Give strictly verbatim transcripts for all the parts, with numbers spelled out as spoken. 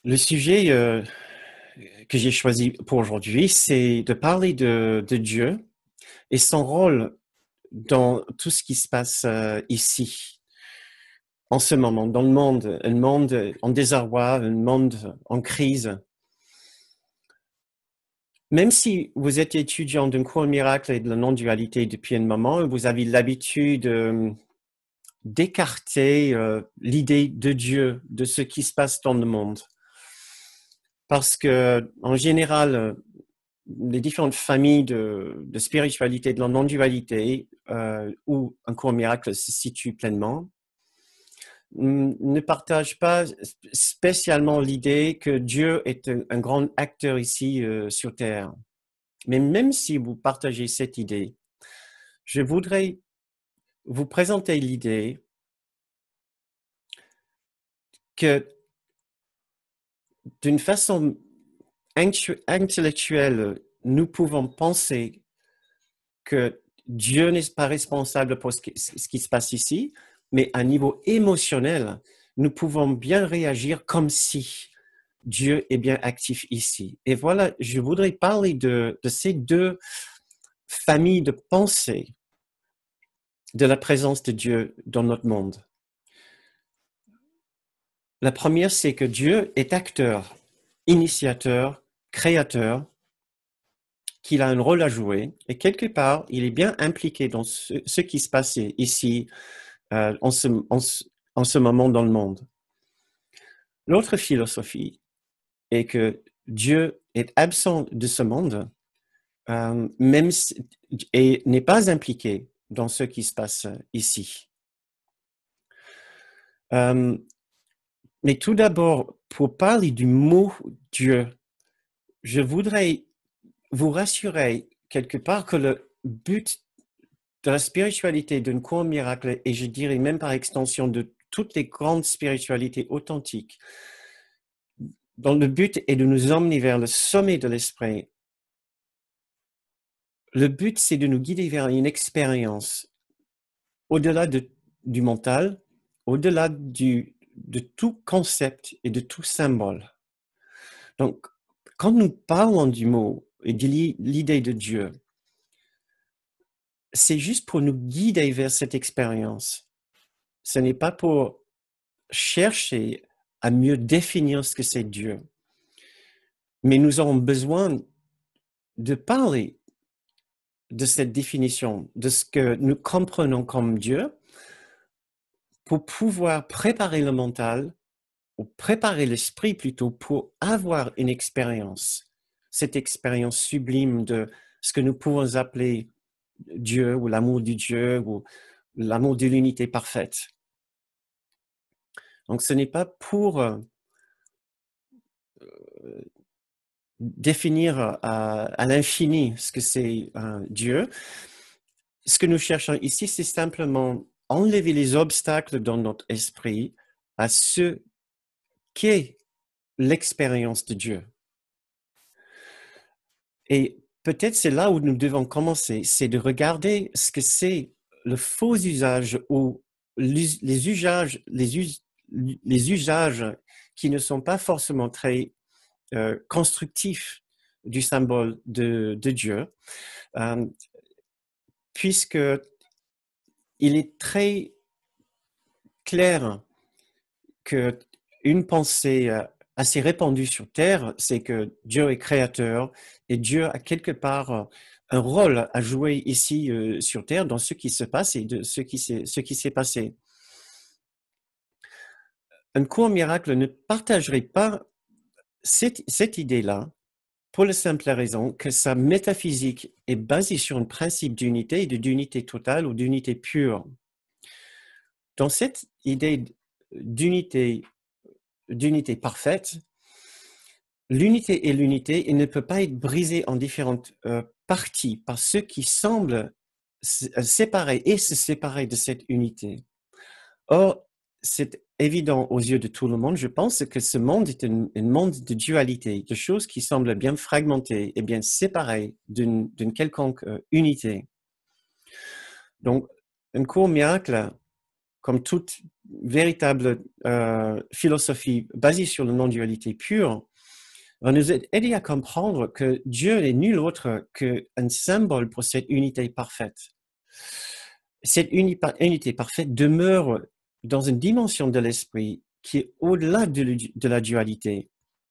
Le sujet euh, que j'ai choisi pour aujourd'hui, c'est de parler de, de Dieu et son rôle dans tout ce qui se passe euh, ici, en ce moment, dans le monde, un monde en désarroi, un monde en crise. Même si vous êtes étudiant d'un cours miracle et de la non-dualité depuis un moment, vous avez l'habitude euh, d'écarter euh, l'idée de Dieu, de ce qui se passe dans le monde. Parce que, en général, les différentes familles de, de spiritualité, de la non-dualité, euh, où un cours miracle se situe pleinement, ne partagent pas spécialement l'idée que Dieu est un, un grand acteur ici euh, sur Terre. Mais même si vous partagez cette idée, je voudrais vous présenter l'idée que d'une façon intellectuelle, nous pouvons penser que Dieu n'est pas responsable pour ce qui, ce qui se passe ici, mais à niveau émotionnel, nous pouvons bien réagir comme si Dieu est bien actif ici. Et voilà, je voudrais parler de, de ces deux familles de pensée de la présence de Dieu dans notre monde. La première, c'est que Dieu est acteur, initiateur, créateur, qu'il a un rôle à jouer, et quelque part, il est bien impliqué dans ce, ce qui se passe ici, euh, en, ce, en, en ce moment dans le monde. L'autre philosophie est que Dieu est absent de ce monde, euh, même si, et n'est pas impliqué dans ce qui se passe ici. Euh, mais tout d'abord, pour parler du mot Dieu, je voudrais vous rassurer quelque part que le but de la spiritualité d'un cours miracle, et je dirais même par extension de toutes les grandes spiritualités authentiques, dont le but est de nous emmener vers le sommet de l'esprit. Le but, c'est de nous guider vers une expérience au-delà de, du mental, au-delà du, de tout concept et de tout symbole. Donc, quand nous parlons du mot et de l'idée de Dieu, c'est juste pour nous guider vers cette expérience. Ce n'est pas pour chercher à mieux définir ce que c'est Dieu. Mais nous avons besoin de parler de cette définition, de ce que nous comprenons comme Dieu, pour pouvoir préparer le mental, ou préparer l'esprit plutôt, pour avoir une expérience, cette expérience sublime de ce que nous pouvons appeler Dieu, ou l'amour du Dieu, ou l'amour de l'unité parfaite. Donc, ce n'est pas pour euh, définir à, à l'infini ce que c'est euh, Dieu. Ce que nous cherchons ici, c'est simplement enlever les obstacles dans notre esprit à ce qu'est l'expérience de Dieu. Et peut-être c'est là où nous devons commencer, c'est de regarder ce que c'est le faux usage ou les usages, les, us, les usages qui ne sont pas forcément très euh, constructifs du symbole de, de Dieu, euh, puisque il est très clair qu'une pensée assez répandue sur Terre, c'est que Dieu est créateur et Dieu a quelque part un rôle à jouer ici euh, sur Terre dans ce qui se passe et de ce qui s'est, ce qui s'est passé. Un cours miracle ne partagerait pas cette, cette idée-là pour la simple raison que sa métaphysique est basée sur un principe d'unité et d'unité totale ou d'unité pure. Dans cette idée d'unité, d'unité parfaite, l'unité est l'unité et ne peut pas être brisée en différentes euh, parties par ceux qui semblent séparer et se séparer de cette unité. Or, c'est évident aux yeux de tout le monde, je pense que ce monde est un, un monde de dualité, de choses qui semblent bien fragmentées et bien séparées d'une, d'une quelconque euh, unité. Donc, un cours miracle, comme toute véritable euh, philosophie basée sur la non-dualité pure va nous aider à comprendre que Dieu n'est nul autre qu'un symbole pour cette unité parfaite. Cette uni unité parfaite demeure dans une dimension de l'esprit qui est au-delà de, de la dualité.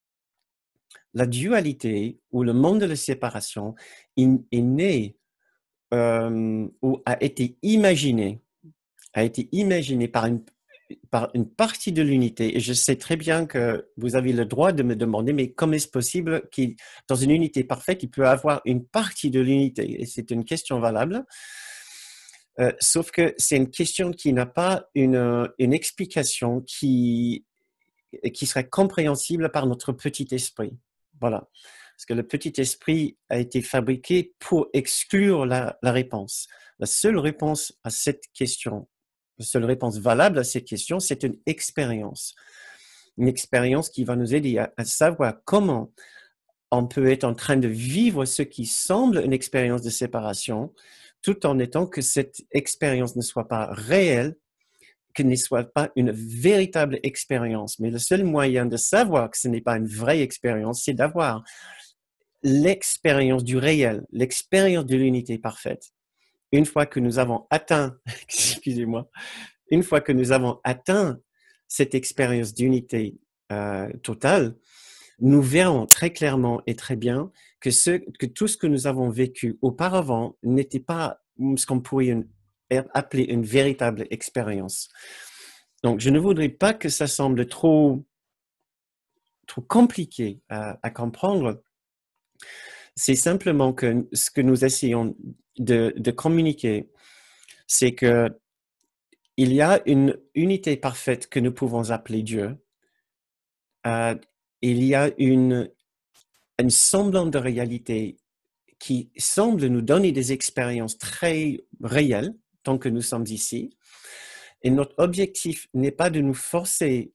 La dualité, ou le monde de la séparation, est, est né euh, ou a été imaginé, a été imaginé par une, par une partie de l'unité. Et je sais très bien que vous avez le droit de me demander, mais comment est-ce possible qu'il, dans une unité parfaite, il peut avoir une partie de l'unité? Et c'est une question valable. Euh, sauf que c'est une question qui n'a pas une, une explication qui, qui serait compréhensible par notre petit esprit. Voilà. Parce que le petit esprit a été fabriqué pour exclure la, la réponse. La seule réponse à cette question, la seule réponse valable à cette question, c'est une expérience. Une expérience qui va nous aider à, à savoir comment on peut être en train de vivre ce qui semble une expérience de séparation, tout en étant que cette expérience ne soit pas réelle, que ne soit pas une véritable expérience. Mais le seul moyen de savoir que ce n'est pas une vraie expérience, c'est d'avoir l'expérience du réel, l'expérience de l'unité parfaite. Une fois que nous avons atteint, excusez-moi, une fois que nous avons atteint cette expérience d'unité euh, totale, nous verrons très clairement et très bien que, ce, que tout ce que nous avons vécu auparavant n'était pas ce qu'on pourrait une, appeler une véritable expérience. Donc, je ne voudrais pas que ça semble trop, trop compliqué à, à comprendre. C'est simplement que ce que nous essayons de, de communiquer, c'est que il y a une unité parfaite que nous pouvons appeler Dieu. Euh, il y a une, un semblant de réalité qui semble nous donner des expériences très réelles tant que nous sommes ici. Et notre objectif n'est pas de nous forcer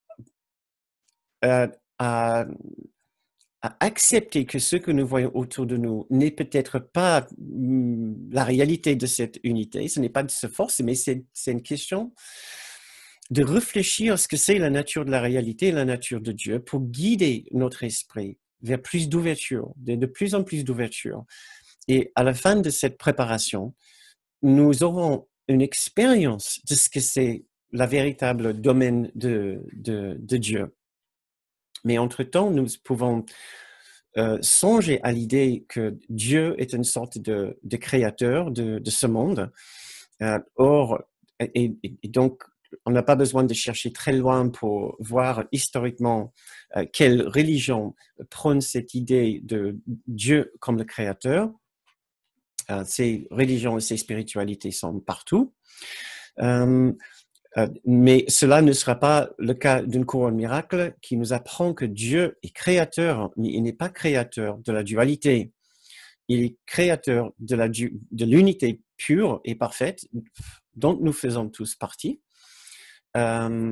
euh, à, à accepter que ce que nous voyons autour de nous n'est peut-être pas mm, la réalité de cette unité. Ce n'est pas de se forcer, mais c'est une question de réfléchir à ce que c'est la nature de la réalité et la nature de Dieu pour guider notre esprit vers plus d'ouverture, de, de plus en plus d'ouverture. Et à la fin de cette préparation, nous aurons une expérience de ce que c'est la véritable domaine de, de, de Dieu. Mais entre-temps, nous pouvons euh, songer à l'idée que Dieu est une sorte de, de créateur de, de ce monde. Euh, or, et, et donc, on n'a pas besoin de chercher très loin pour voir historiquement euh, quelle religion prône cette idée de Dieu comme le créateur. Euh, ces religions et ces spiritualités sont partout. Euh, euh, mais cela ne sera pas le cas d'une couronne miracle qui nous apprend que Dieu est créateur, mais il n'est pas créateur de la dualité. Il est créateur de la du, de l'unité pure et parfaite dont nous faisons tous partie. Euh,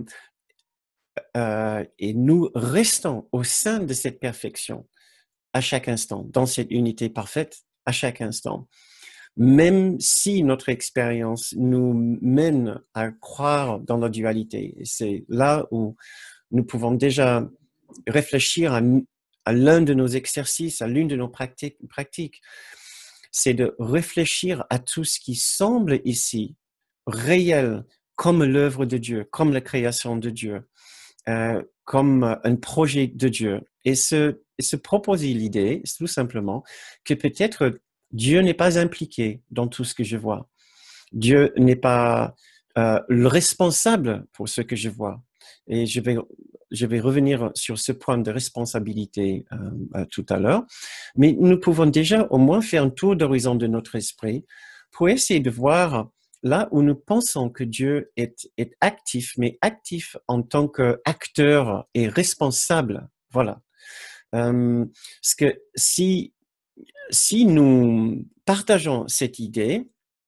euh, et nous restons au sein de cette perfection à chaque instant, dans cette unité parfaite à chaque instant. Même si notre expérience nous mène à croire dans la dualité. C'est là où nous pouvons déjà réfléchir à, à l'un de nos exercices, à l'une de nos pratiques, pratiques. C'est de réfléchir à tout ce qui semble ici réel, comme l'œuvre de Dieu, comme la création de Dieu, euh, comme un projet de Dieu. Et se, et se proposer l'idée, tout simplement, que peut-être Dieu n'est pas impliqué dans tout ce que je vois. Dieu n'est pas euh, le responsable pour ce que je vois. Et je vais, je vais revenir sur ce point de responsabilité euh, euh, tout à l'heure. Mais nous pouvons déjà au moins faire un tour d'horizon de notre esprit pour essayer de voir là où nous pensons que Dieu est, est actif, mais actif en tant qu'acteur et responsable. Voilà. Euh, parce que si, si nous partageons cette idée,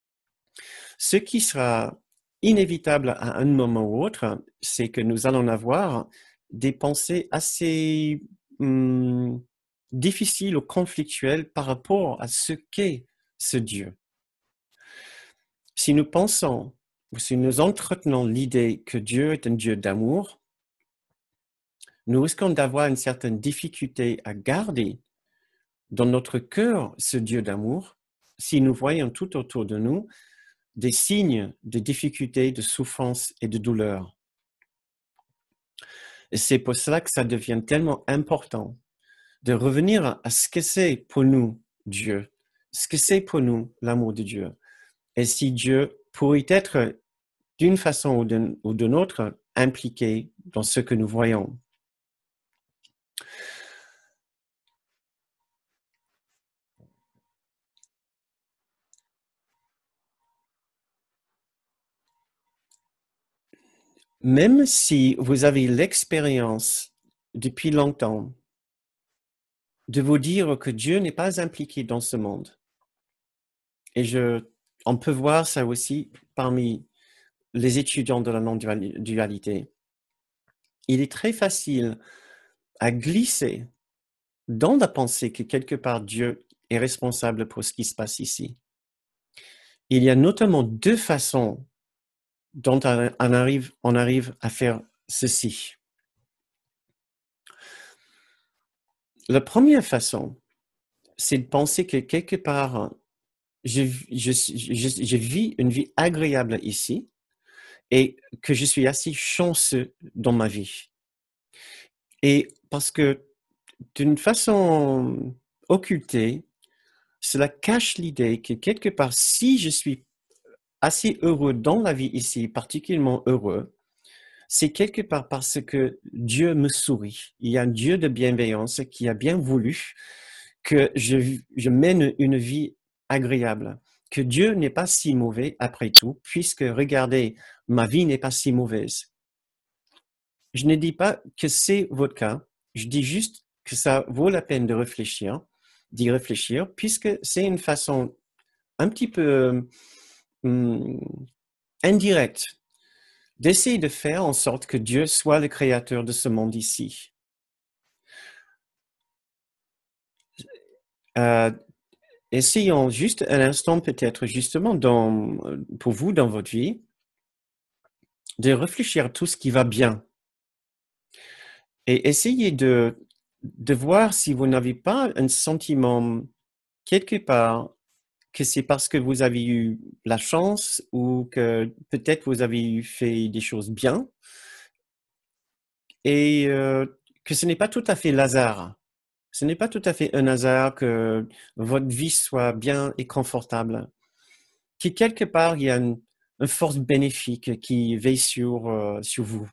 ce qui sera inévitable à un moment ou autre, c'est que nous allons avoir des pensées assez hum, difficiles ou conflictuelles par rapport à ce qu'est ce Dieu. Si nous pensons, si nous entretenons l'idée que Dieu est un Dieu d'amour, nous risquons d'avoir une certaine difficulté à garder dans notre cœur ce Dieu d'amour si nous voyons tout autour de nous des signes de difficulté, de souffrance et de douleur. Et c'est pour cela que ça devient tellement important de revenir à ce que c'est pour nous Dieu, ce que c'est pour nous l'amour de Dieu. Et si Dieu pourrait être d'une façon ou d'une autre impliqué dans ce que nous voyons. Même si vous avez l'expérience depuis longtemps de vous dire que Dieu n'est pas impliqué dans ce monde, et je, on peut voir ça aussi parmi les étudiants de la non-dualité, il est très facile à glisser dans la pensée que quelque part Dieu est responsable pour ce qui se passe ici. Il y a notamment deux façons dont on arrive, on arrive à faire ceci. La première façon, c'est de penser que quelque part, je, je, je, je vis une vie agréable ici et que je suis assez chanceux dans ma vie. Et parce que d'une façon occultée, cela cache l'idée que quelque part, si je suis assez heureux dans la vie ici, particulièrement heureux, c'est quelque part parce que Dieu me sourit. Il y a un Dieu de bienveillance qui a bien voulu que je, je mène une vie agréable, que Dieu n'est pas si mauvais après tout, puisque regardez, ma vie n'est pas si mauvaise. Je ne dis pas que c'est votre cas, je dis juste que ça vaut la peine de réfléchir, d'y réfléchir, puisque c'est une façon un petit peu hum, indirecte d'essayer de faire en sorte que Dieu soit le créateur de ce monde ici. Euh, essayons juste un instant peut-être justement dans, pour vous dans votre vie de réfléchir à tout ce qui va bien et essayez de, de voir si vous n'avez pas un sentiment quelque part que c'est parce que vous avez eu la chance ou que peut-être vous avez eu fait des choses bien et euh, que ce n'est pas tout à fait l'hasard. Ce n'est pas tout à fait un hasard que votre vie soit bien et confortable. Que quelque part, il y a une, une force bénéfique qui veille sur, euh, sur vous.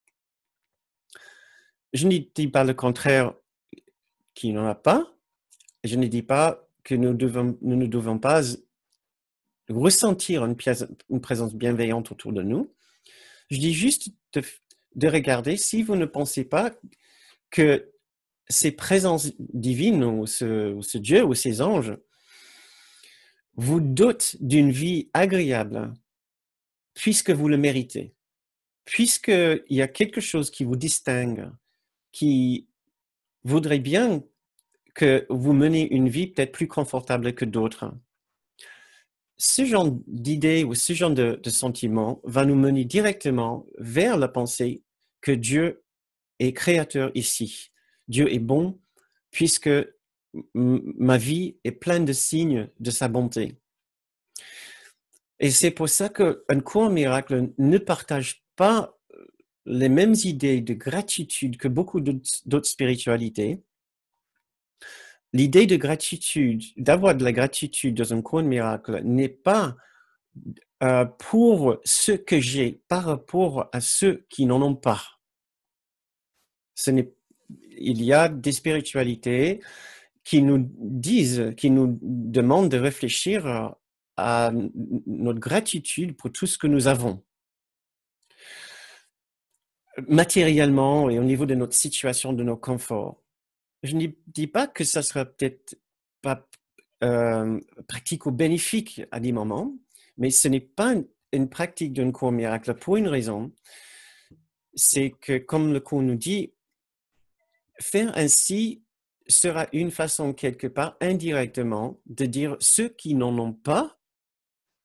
Je ne dis pas le contraire qu'il n'y en a pas. Je ne dis pas que nous, devons, nous ne devons pas ressentir une, pièce, une présence bienveillante autour de nous. Je dis juste de, de regarder si vous ne pensez pas que ces présences divines ou ce, ou ce Dieu ou ces anges vous dotent d'une vie agréable puisque vous le méritez, puisqu'il y a quelque chose qui vous distingue, qui voudrait bien que vous menez une vie peut-être plus confortable que d'autres. Ce genre d'idée ou ce genre de, de sentiment va nous mener directement vers la pensée que Dieu est créateur ici. Dieu est bon puisque ma vie est pleine de signes de sa bonté. Et c'est pour ça qu'un cours miracle ne partage pas les mêmes idées de gratitude que beaucoup d'autres spiritualités. L'idée de gratitude, d'avoir de la gratitude dans un cours miracle n'est pas euh, pour ce que j'ai par rapport à ceux qui n'en ont pas. Ce n'est, il y a des spiritualités qui nous disent, qui nous demandent de réfléchir à notre gratitude pour tout ce que nous avons. Matériellement et au niveau de notre situation, de nos conforts. Je ne dis pas que ça sera peut-être pas euh, pratique ou bénéfique à des moments, mais ce n'est pas une, une pratique d'un cours miracle pour une raison. C'est que, comme le cours nous dit, faire ainsi sera une façon quelque part indirectement de dire ceux qui n'en ont pas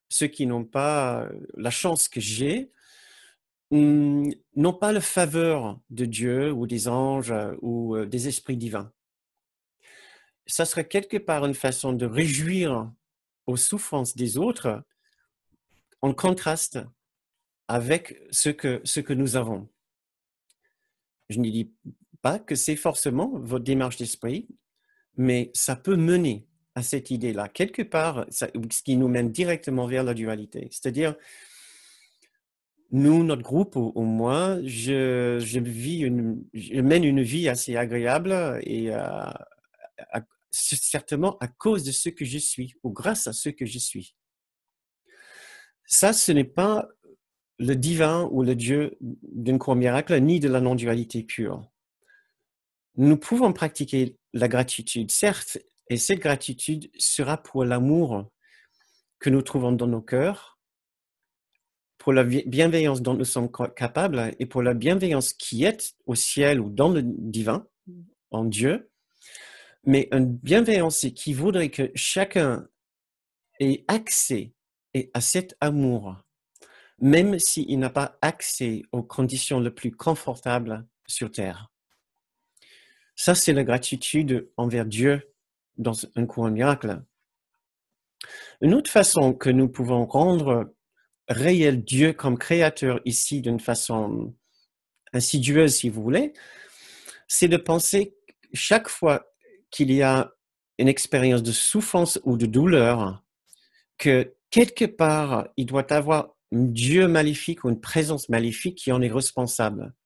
ceux qui n'ont pas la chance que j'ai, hum, n'ont pas la faveur de Dieu ou des anges euh, ou euh, des esprits divins. Ça serait quelque part une façon de réjouir aux souffrances des autres en contraste avec ce que, ce que nous avons. Je ne dis pas que c'est forcément votre démarche d'esprit, mais ça peut mener à cette idée-là. Quelque part, ça, ce qui nous mène directement vers la dualité. C'est-à-dire, nous, notre groupe, ou, ou moi, je, je, vis une, je mène une vie assez agréable et euh, à, certainement à cause de ce que je suis ou grâce à ce que je suis. Ça, ce n'est pas le divin ou le Dieu d'une cour miracle, ni de la non-dualité pure. Nous pouvons pratiquer la gratitude, certes, et cette gratitude sera pour l'amour que nous trouvons dans nos cœurs, pour la bienveillance dont nous sommes capables et pour la bienveillance qui est au ciel ou dans le divin, en Dieu, mais une bienveillance qui voudrait que chacun ait accès à cet amour, même s'il n'a pas accès aux conditions les plus confortables sur Terre. Ça, c'est la gratitude envers Dieu dans un courant miracle. Une autre façon que nous pouvons rendre réel Dieu comme créateur ici d'une façon insidieuse, si vous voulez, c'est de penser chaque fois qu'il y a une expérience de souffrance ou de douleur, que quelque part, il doit y avoir un Dieu maléfique ou une présence maléfique qui en est responsable.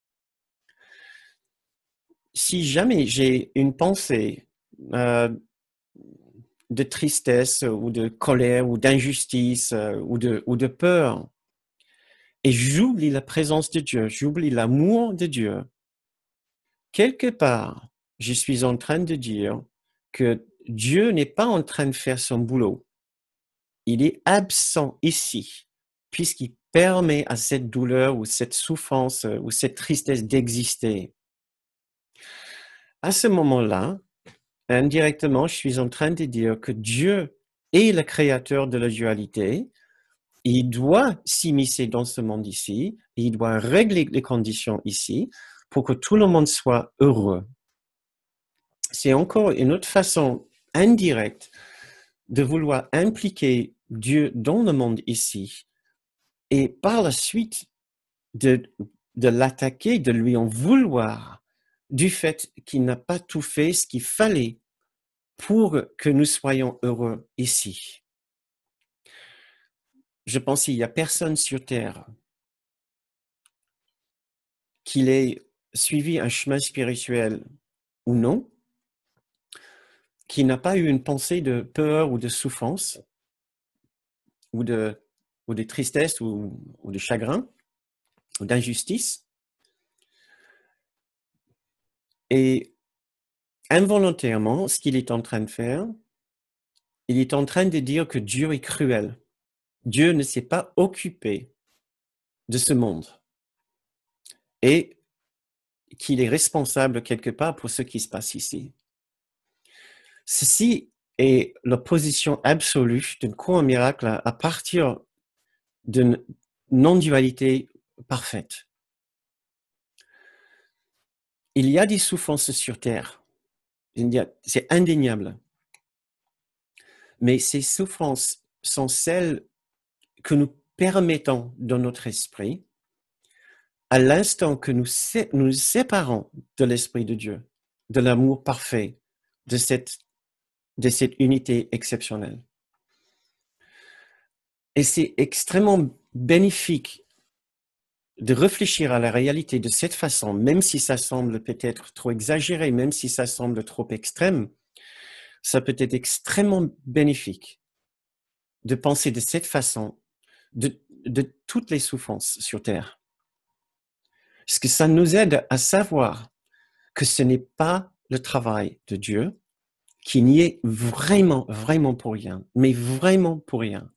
Si jamais j'ai une pensée euh, de tristesse ou de colère ou d'injustice euh, ou, de, ou de peur, et j'oublie la présence de Dieu, j'oublie l'amour de Dieu, quelque part, je suis en train de dire que Dieu n'est pas en train de faire son boulot. Il est absent ici, puisqu'il permet à cette douleur ou cette souffrance ou cette tristesse d'exister. À ce moment-là, indirectement, je suis en train de dire que Dieu est le créateur de la dualité. Il doit s'immiscer dans ce monde ici, et il doit régler les conditions ici pour que tout le monde soit heureux. C'est encore une autre façon indirecte de vouloir impliquer Dieu dans le monde ici et par la suite de, de l'attaquer, de lui en vouloir du fait qu'il n'a pas tout fait ce qu'il fallait pour que nous soyons heureux ici. Je pense qu'il n'y a personne sur Terre qu'il ait suivi un chemin spirituel ou non, qui n'a pas eu une pensée de peur ou de souffrance ou de, ou de tristesse ou, ou de chagrin ou d'injustice. Et involontairement, ce qu'il est en train de faire, il est en train de dire que Dieu est cruel. Dieu ne s'est pas occupé de ce monde et qu'il est responsable quelque part pour ce qui se passe ici. Ceci est l'opposition absolue d'un courant miracle à partir d'une non-dualité parfaite. Il y a des souffrances sur Terre, c'est indéniable, mais ces souffrances sont celles que nous permettons dans notre esprit à l'instant que nous nous séparons de l'Esprit de Dieu, de l'amour parfait, de cette, de cette unité exceptionnelle. Et c'est extrêmement bénéfique de réfléchir à la réalité de cette façon, même si ça semble peut-être trop exagéré, même si ça semble trop extrême, ça peut être extrêmement bénéfique de penser de cette façon de, de toutes les souffrances sur Terre. Parce que ça nous aide à savoir que ce n'est pas le travail de Dieu, qui n'y est vraiment, vraiment pour rien, mais vraiment pour rien.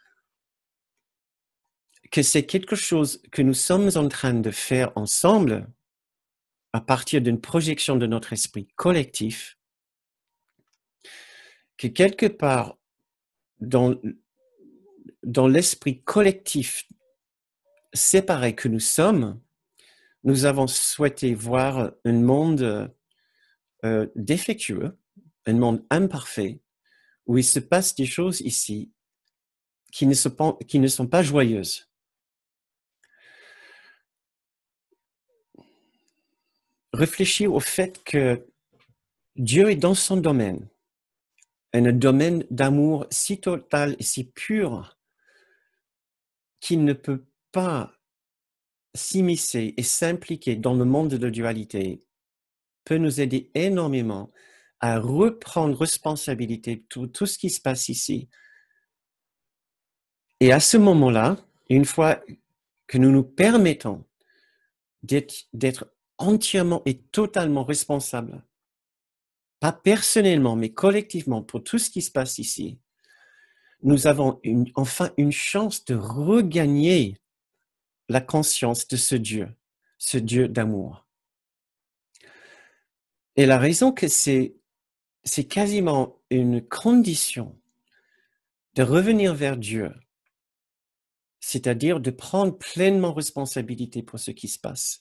Que c'est quelque chose que nous sommes en train de faire ensemble à partir d'une projection de notre esprit collectif, que quelque part, dans dans l'esprit collectif séparé que nous sommes, nous avons souhaité voir un monde euh, défectueux, un monde imparfait, où il se passe des choses ici qui ne, se, qui ne sont pas joyeuses. Réfléchir au fait que Dieu est dans son domaine, un domaine d'amour si total et si pur qu'il ne peut pas s'immiscer et s'impliquer dans le monde de la dualité, peut nous aider énormément à reprendre responsabilité de tout, tout ce qui se passe ici. Et à ce moment-là, une fois que nous nous permettons d'être entièrement et totalement responsables, pas personnellement, mais collectivement, pour tout ce qui se passe ici, nous avons une, enfin une chance de regagner la conscience de ce Dieu, ce Dieu d'amour. Et la raison que c'est, c'est quasiment une condition de revenir vers Dieu, c'est-à-dire de prendre pleinement responsabilité pour ce qui se passe.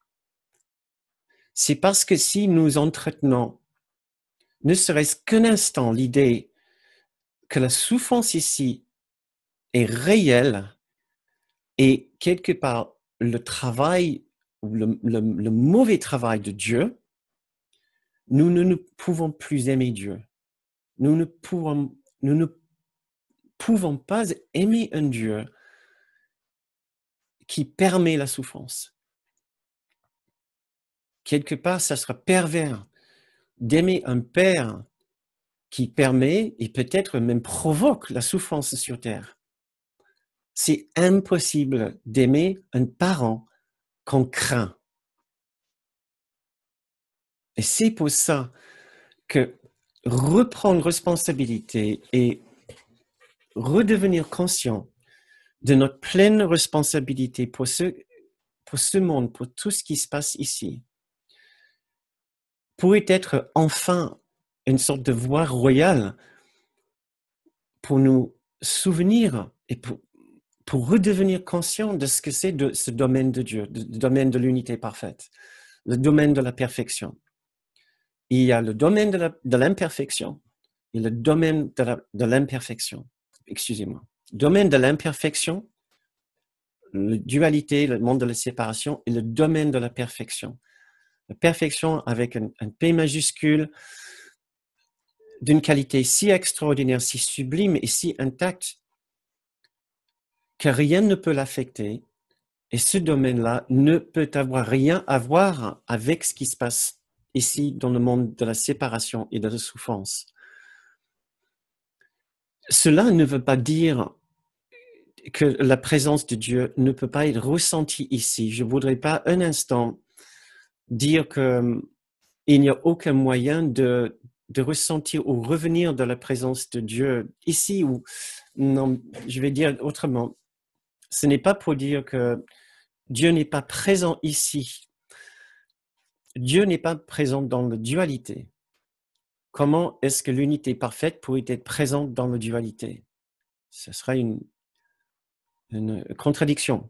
C'est parce que si nous entretenons, ne serait-ce qu'un instant, l'idée que la souffrance ici est réelle et quelque part le travail, le, le, le mauvais travail de Dieu, nous ne nous pouvons plus aimer Dieu. Nous ne pouvons, nous ne pouvons pas aimer un Dieu qui permet la souffrance. Quelque part, ça sera pervers d'aimer un Père qui permet et peut-être même provoque la souffrance sur terre. C'est impossible d'aimer un parent qu'on craint. Et c'est pour ça que reprendre responsabilité et redevenir conscient de notre pleine responsabilité pour ce, pour ce monde, pour tout ce qui se passe ici, pourrait être enfin une sorte de voie royale pour nous souvenir et pour, pour redevenir conscient de ce que c'est de ce domaine de Dieu, le domaine de l'unité parfaite, le domaine de la perfection. Il y a le domaine de l'imperfection et le domaine de l'imperfection. Excusez-moi. Domaine de l'imperfection, la dualité, le monde de la séparation et le domaine de la perfection. La perfection avec un, un P majuscule d'une qualité si extraordinaire, si sublime et si intacte que rien ne peut l'affecter. Et ce domaine-là ne peut avoir rien à voir avec ce qui se passe ici dans le monde de la séparation et de la souffrance. Cela ne veut pas dire que la présence de Dieu ne peut pas être ressentie ici. Je ne voudrais pas un instant dire qu'il n'y a aucun moyen de, de ressentir ou revenir de la présence de Dieu ici. Ou non, je vais dire autrement. Ce n'est pas pour dire que Dieu n'est pas présent ici. Dieu n'est pas présent dans la dualité. Comment est-ce que l'unité parfaite pourrait être présente dans la dualité? Ce serait une, une contradiction.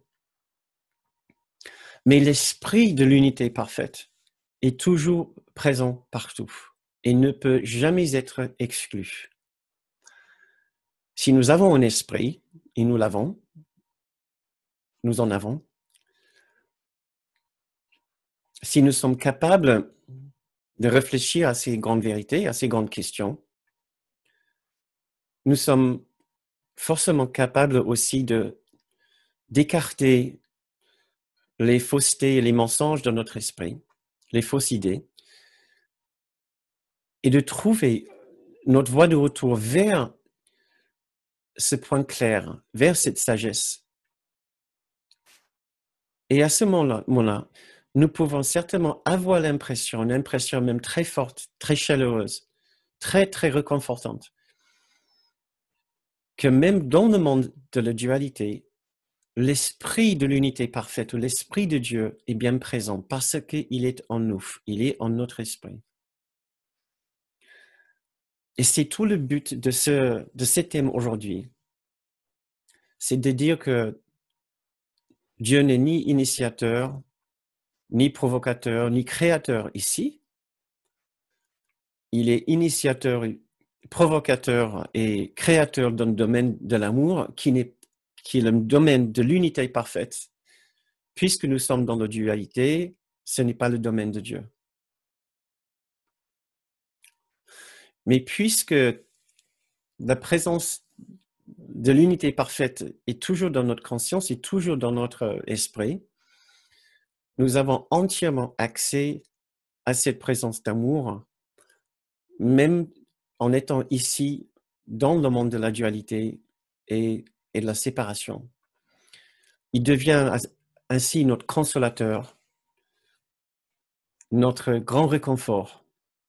Mais l'esprit de l'unité parfaite est toujours présent partout et ne peut jamais être exclu. Si nous avons un esprit, et nous l'avons, nous en avons, si nous sommes capables de réfléchir à ces grandes vérités, à ces grandes questions, nous sommes forcément capables aussi de d'écarter les faussetés et les mensonges de notre esprit, les fausses idées, et de trouver notre voie de retour vers ce point clair, vers cette sagesse. Et à ce moment-là, nous pouvons certainement avoir l'impression, une impression même très forte, très chaleureuse, très, très réconfortante, que même dans le monde de la dualité, l'esprit de l'unité parfaite ou l'esprit de Dieu est bien présent parce qu'il est en nous, il est en notre esprit. Et c'est tout le but de ce, de ce thème aujourd'hui. c'est de dire que Dieu n'est ni initiateur, ni provocateur, ni créateur ici. Il est initiateur, provocateur et créateur dans le domaine de l'amour qui, n'est, qui est le domaine de l'unité parfaite. Puisque nous sommes dans la dualité, ce n'est pas le domaine de Dieu. Mais puisque la présence de l'unité parfaite est toujours dans notre conscience et toujours dans notre esprit, nous avons entièrement accès à cette présence d'amour, même en étant ici dans le monde de la dualité et, et de la séparation. Il devient ainsi notre consolateur, notre grand réconfort.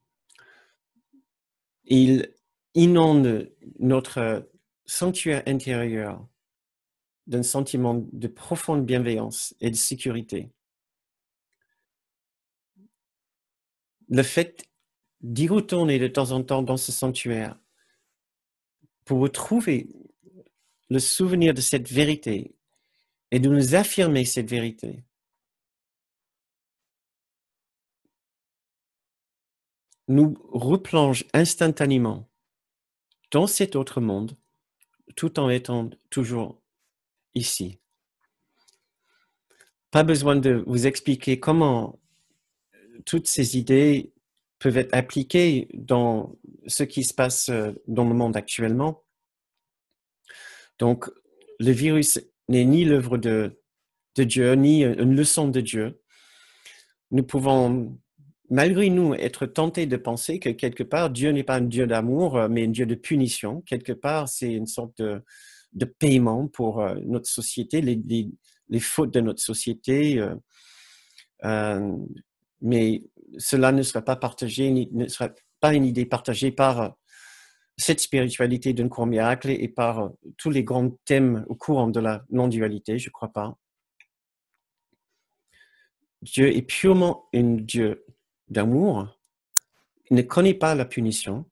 Il inonde notre sanctuaire intérieur d'un sentiment de profonde bienveillance et de sécurité. Le fait d'y retourner de temps en temps dans ce sanctuaire pour retrouver le souvenir de cette vérité et de nous affirmer cette vérité nous replonge instantanément dans cet autre monde tout en étant toujours ici. Pas besoin de vous expliquer comment toutes ces idées peuvent être appliquées dans ce qui se passe dans le monde actuellement. Donc, le virus n'est ni l'œuvre de, de Dieu, ni une leçon de Dieu. Nous pouvons, malgré nous, être tentés de penser que quelque part, Dieu n'est pas un Dieu d'amour, mais un Dieu de punition. Quelque part, c'est une sorte de, de paiement pour notre société, les, les, les fautes de notre société. Euh, euh, mais cela ne sera pas partagé, ne sera pas une idée partagée par cette spiritualité d'un court miracle et par tous les grands thèmes au courant de la non-dualité, je ne crois pas. Dieu est purement un Dieu d'amour, il ne connaît pas la punition.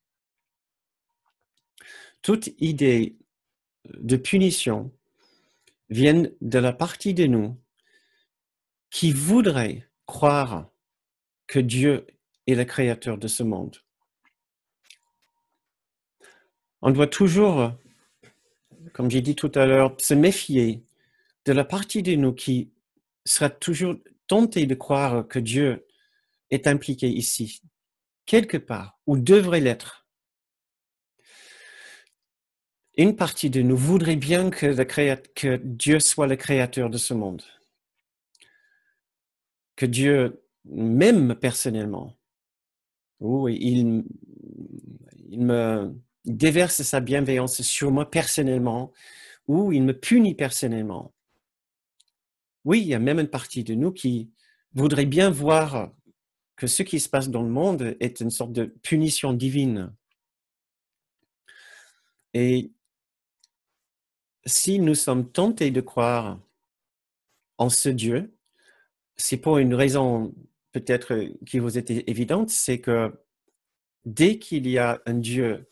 Toute idée de punition vient de la partie de nous qui voudrait croire que Dieu est le créateur de ce monde. On doit toujours, comme j'ai dit tout à l'heure, se méfier de la partie de nous qui sera toujours tentée de croire que Dieu est impliqué ici, quelque part, ou devrait l'être. Une partie de nous voudrait bien que, le créat- que Dieu soit le créateur de ce monde, que Dieu m'aime personnellement, ou il, il me déverse sa bienveillance sur moi personnellement, ou il me punit personnellement. Oui, il y a même une partie de nous qui voudrait bien voir que ce qui se passe dans le monde est une sorte de punition divine. Et si nous sommes tentés de croire en ce Dieu, c'est pour une raison peut-être qui vous est évidente, c'est que dès qu'il y a un Dieu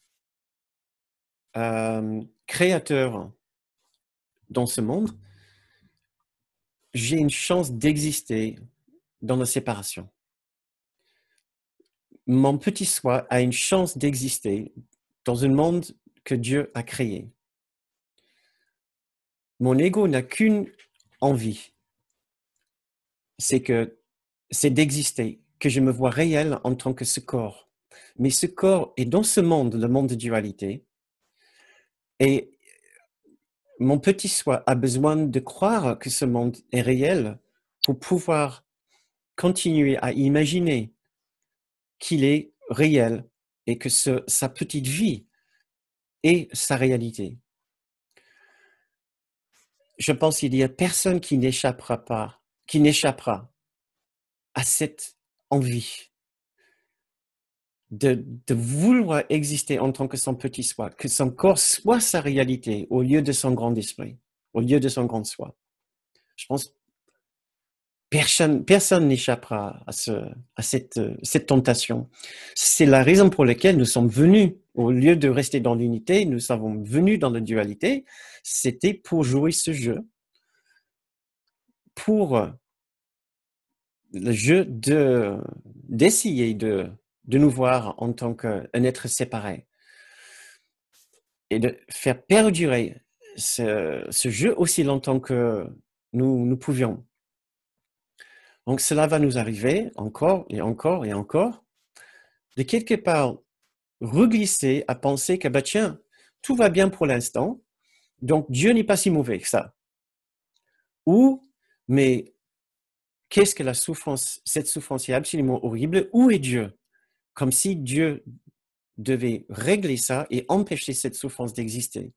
euh, créateur dans ce monde, j'ai une chance d'exister dans la séparation. Mon petit soi a une chance d'exister dans un monde que Dieu a créé. Mon ego n'a qu'une envie, c'est que c'est d'exister, que je me vois réel en tant que ce corps. Mais ce corps est dans ce monde, le monde de dualité, et mon petit soi a besoin de croire que ce monde est réel pour pouvoir continuer à imaginer qu'il est réel et que ce, sa petite vie est sa réalité. Je pense qu'il n'y a personne qui n'échappera pas, qui n'échappera à cette envie de, de vouloir exister en tant que son petit soi, que son corps soit sa réalité au lieu de son grand esprit, au lieu de son grand soi. Je pense que personne, personne n'échappera à, ce, à cette, cette tentation. C'est la raison pour laquelle nous sommes venus Au lieu de rester dans l'unité, nous sommes venus dans la dualité. C'était pour jouer ce jeu, pour le jeu de d'essayer de, de nous voir en tant qu'un être séparé et de faire perdurer ce, ce jeu aussi longtemps que nous, nous pouvions. Donc cela va nous arriver encore et encore et encore, de quelque part reglisser à penser que bah, tiens, tout va bien pour l'instant, donc Dieu n'est pas si mauvais que ça. Ou, mais qu'est-ce que la souffrance, cette souffrance est absolument horrible, où est Dieu? Comme si Dieu devait régler ça et empêcher cette souffrance d'exister.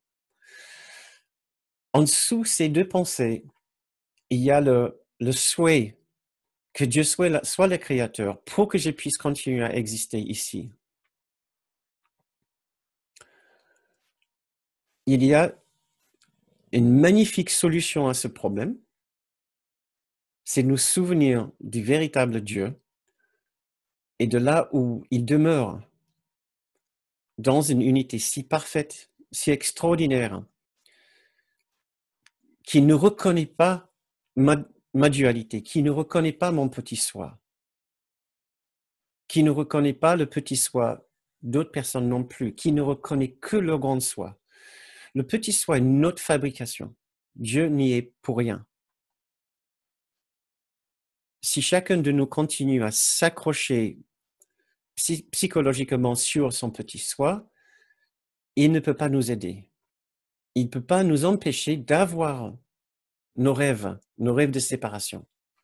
En dessous ces deux pensées, il y a le, le souhait que Dieu soit, la, soit le créateur pour que je puisse continuer à exister ici. Il y a une magnifique solution à ce problème, c'est de nous souvenir du véritable Dieu et de là où il demeure dans une unité si parfaite, si extraordinaire, qui ne reconnaît pas ma, ma dualité, qui ne reconnaît pas mon petit soi, qui ne reconnaît pas le petit soi d'autres personnes non plus, qui ne reconnaît que le grand soi. Le petit soi est notre fabrication. Dieu n'y est pour rien. Si chacun de nous continue à s'accrocher psychologiquement sur son petit soi, il ne peut pas nous aider. Il ne peut pas nous empêcher d'avoir nos rêves, nos rêves de séparation.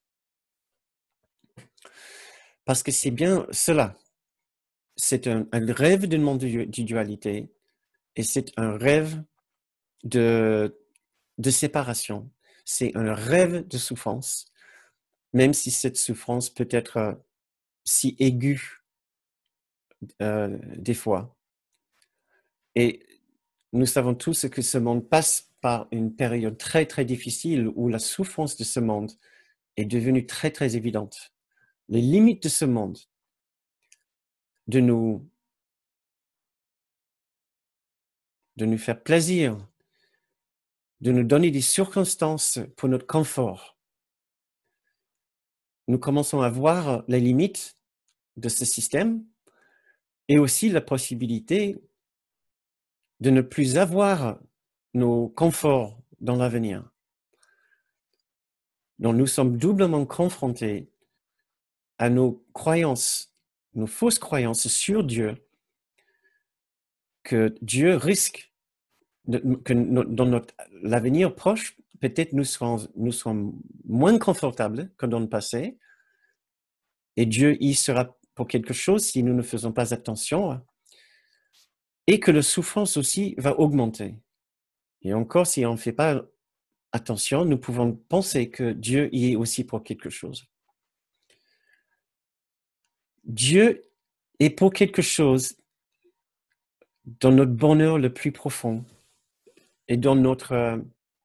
Parce que c'est bien cela. C'est un, un rêve d'une monde de dualité et c'est un rêve de, de séparation. C'est un rêve de souffrance, même si cette souffrance peut être euh, si aiguë euh, des fois. Et nous savons tous que ce monde passe par une période très, très difficile où la souffrance de ce monde est devenue très, très évidente. Les limites de ce monde, de nous, de nous faire plaisir, de nous donner des circonstances pour notre confort. Nous commençons à voir les limites de ce système et aussi la possibilité de ne plus avoir nos conforts dans l'avenir. Donc nous sommes doublement confrontés à nos croyances, nos fausses croyances sur Dieu, que Dieu risque, de, que no, dans notre l'avenir proche, peut-être nous serons, nous serons moins confortables que dans le passé, et Dieu y sera pour quelque chose si nous ne faisons pas attention, et que la souffrance aussi va augmenter. Et encore, si on ne fait pas attention, nous pouvons penser que Dieu y est aussi pour quelque chose. Dieu est pour quelque chose dans notre bonheur le plus profond et dans notre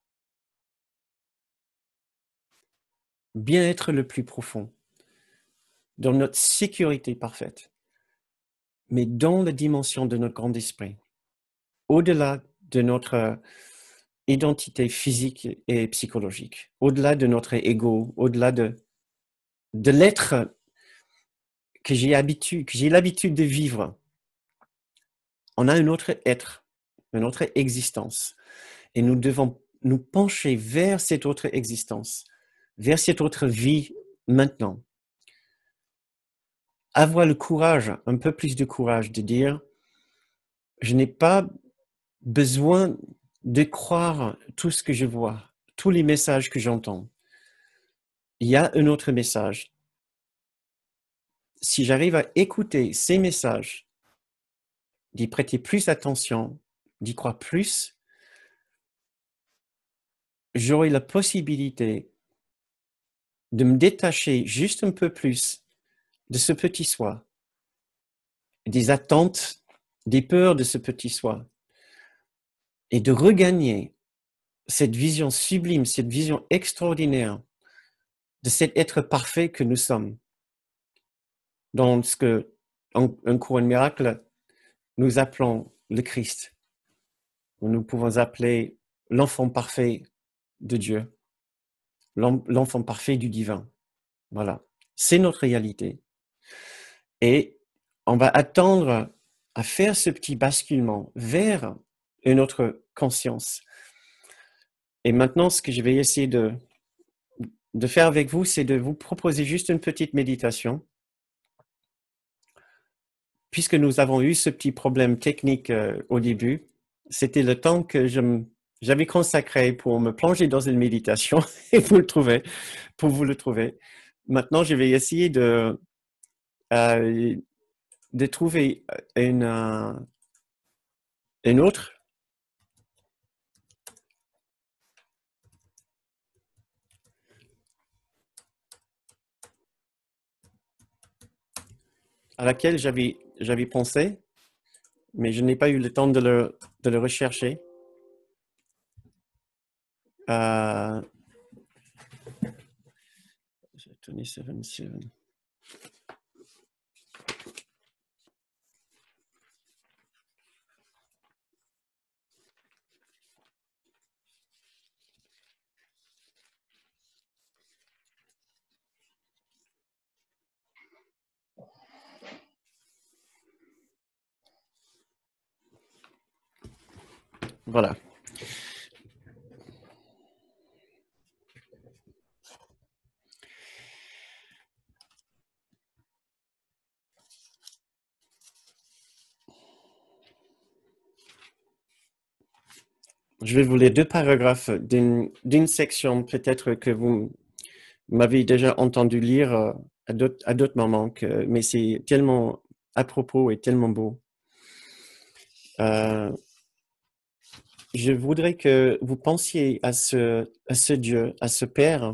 bien-être le plus profond, dans notre sécurité parfaite, mais dans la dimension de notre grand esprit, au-delà de notre identité physique et psychologique, au-delà de notre ego, au-delà de, de l'être que j'ai habitude, que j'ai l'habitude de vivre. On a un autre être, une autre existence, et nous devons nous pencher vers cette autre existence, vers cette autre vie maintenant. Avoir le courage, un peu plus de courage de dire, je n'ai pas besoin de croire tout ce que je vois, tous les messages que j'entends. Il y a un autre message. Si j'arrive à écouter ces messages, d'y prêter plus attention, d'y croire plus, j'aurai la possibilité de me détacher juste un peu plus de ce petit soi, des attentes, des peurs de ce petit soi, et de regagner cette vision sublime, cette vision extraordinaire de cet être parfait que nous sommes. Dans ce que un, un cours de miracle nous appelons le Christ, ou nous pouvons appeler l'enfant parfait de Dieu, l'enfant parfait du divin. Voilà, c'est notre réalité. Et on va attendre à faire ce petit basculement vers une autre conscience. Et maintenant, ce que je vais essayer de, de faire avec vous, c'est de vous proposer juste une petite méditation. Puisque nous avons eu ce petit problème technique euh, au début, c'était le temps que je j'avais consacré pour me plonger dans une méditation et vous le trouvez, pour vous le trouver. Maintenant, je vais essayer de, euh, de trouver une, euh, une autre à laquelle j'avais j'avais pensé, mais je n'ai pas eu le temps de le, de le rechercher. Euh, vingt-sept. Voilà. Je vais vous lire deux paragraphes d'une d'une section, peut-être que vous m'avez déjà entendu lire euh, à d'autres à d'autres moments, que, mais c'est tellement à propos et tellement beau. Euh, je voudrais que vous pensiez à ce, à ce Dieu, à ce Père,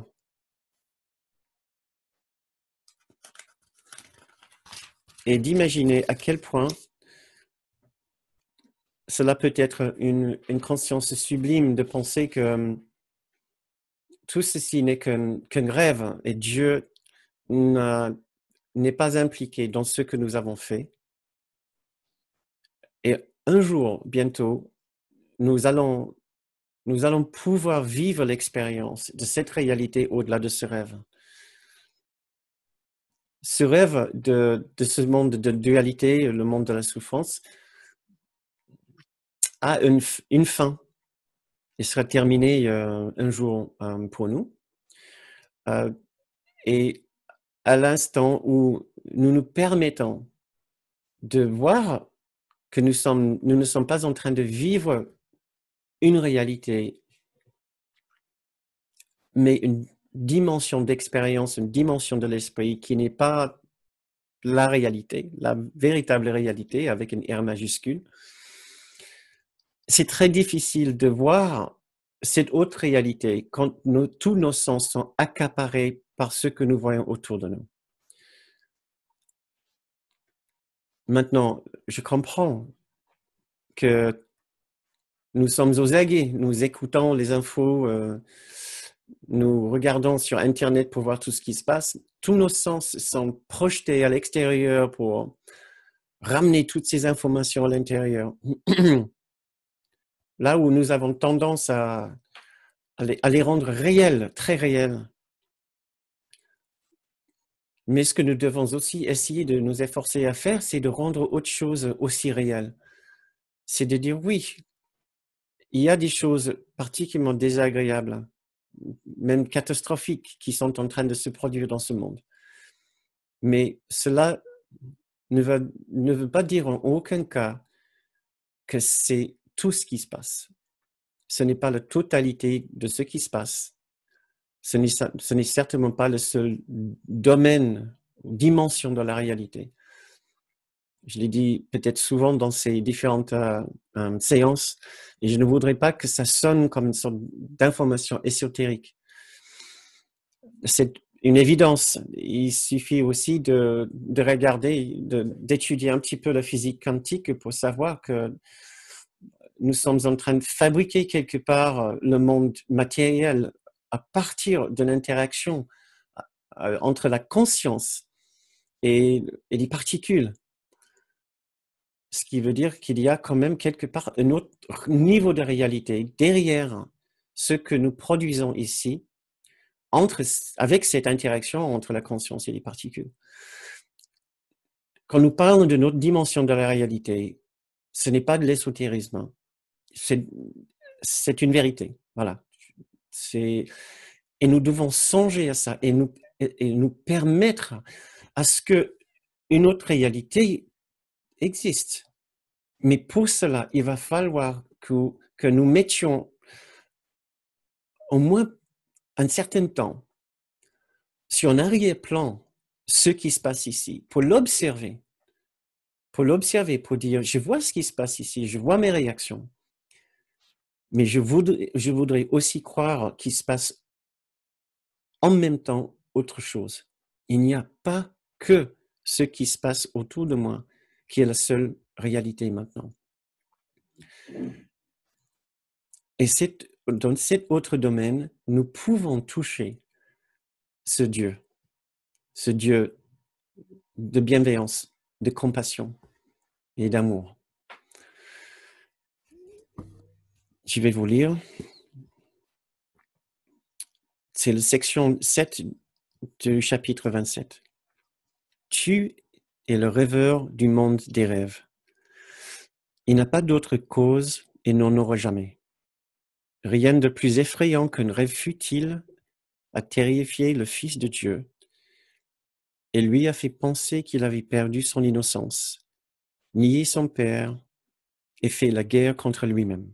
et d'imaginer à quel point cela peut être une, une conscience sublime de penser que euh, tout ceci n'est qu'un qu'un rêve et Dieu n'est pas impliqué dans ce que nous avons fait. Et un jour, bientôt, nous allons, nous allons pouvoir vivre l'expérience de cette réalité au-delà de ce rêve. Ce rêve de, de ce monde de dualité, le monde de la souffrance, a une, une fin. Il sera terminé euh, un jour euh, pour nous. Euh, et à l'instant où nous nous permettons de voir que nous, sommes, nous ne sommes pas en train de vivre une réalité, mais une dimension d'expérience, une dimension de l'esprit qui n'est pas la réalité, la véritable réalité avec une R majuscule. C'est très difficile de voir cette autre réalité quand nos, tous nos sens sont accaparés par ce que nous voyons autour de nous. Maintenant, je comprends que nous sommes aux aguets, nous écoutons les infos, euh, nous regardons sur Internet pour voir tout ce qui se passe. Tous nos sens sont projetés à l'extérieur pour ramener toutes ces informations à l'intérieur. Là où nous avons tendance à, à, les, à les rendre réels, très réels. Mais ce que nous devons aussi essayer de nous efforcer à faire, c'est de rendre autre chose aussi réelle. C'est de dire oui, il y a des choses particulièrement désagréables, même catastrophiques, qui sont en train de se produire dans ce monde. Mais cela ne veut, ne veut pas dire en aucun cas que c'est tout ce qui se passe. Ce n'est pas la totalité de ce qui se passe. Ce n'est, ce n'est certainement pas le seul domaine, dimension de la réalité. Je l'ai dit peut-être souvent dans ces différentes euh, euh, séances, et je ne voudrais pas que ça sonne comme une sorte d'information ésotérique. C'est une évidence. Il suffit aussi de, de regarder, de, d'étudier un petit peu la physique quantique pour savoir que nous sommes en train de fabriquer quelque part le monde matériel à partir d'une interaction entre la conscience et, et les particules. Ce qui veut dire qu'il y a quand même quelque part un autre niveau de réalité derrière ce que nous produisons ici, entre, avec cette interaction entre la conscience et les particules. Quand nous parlons de notre dimension de la réalité, ce n'est pas de l'ésotérisme, c'est, c'est une vérité. Voilà. C'est, et nous devons songer à ça et nous, et, et nous permettre à ce que une autre réalité existe. Mais pour cela, il va falloir que, que nous mettions au moins un certain temps sur un arrière-plan ce qui se passe ici, pour l'observer, pour l'observer, pour dire, je vois ce qui se passe ici, je vois mes réactions, mais je voudrais, je voudrais aussi croire qu'il se passe en même temps autre chose. Il n'y a pas que ce qui se passe autour de moi qui est la seule réalité maintenant. Et c'est, dans cet autre domaine, nous pouvons toucher ce Dieu, ce Dieu de bienveillance, de compassion et d'amour. Je vais vous lire. C'est la section sept du chapitre vingt-sept. Tu es le rêveur du monde des rêves. Il n'a pas d'autre cause et n'en aura jamais. Rien de plus effrayant qu'un rêve futile a terrifié le Fils de Dieu et lui a fait penser qu'il avait perdu son innocence, nié son Père et fait la guerre contre lui-même.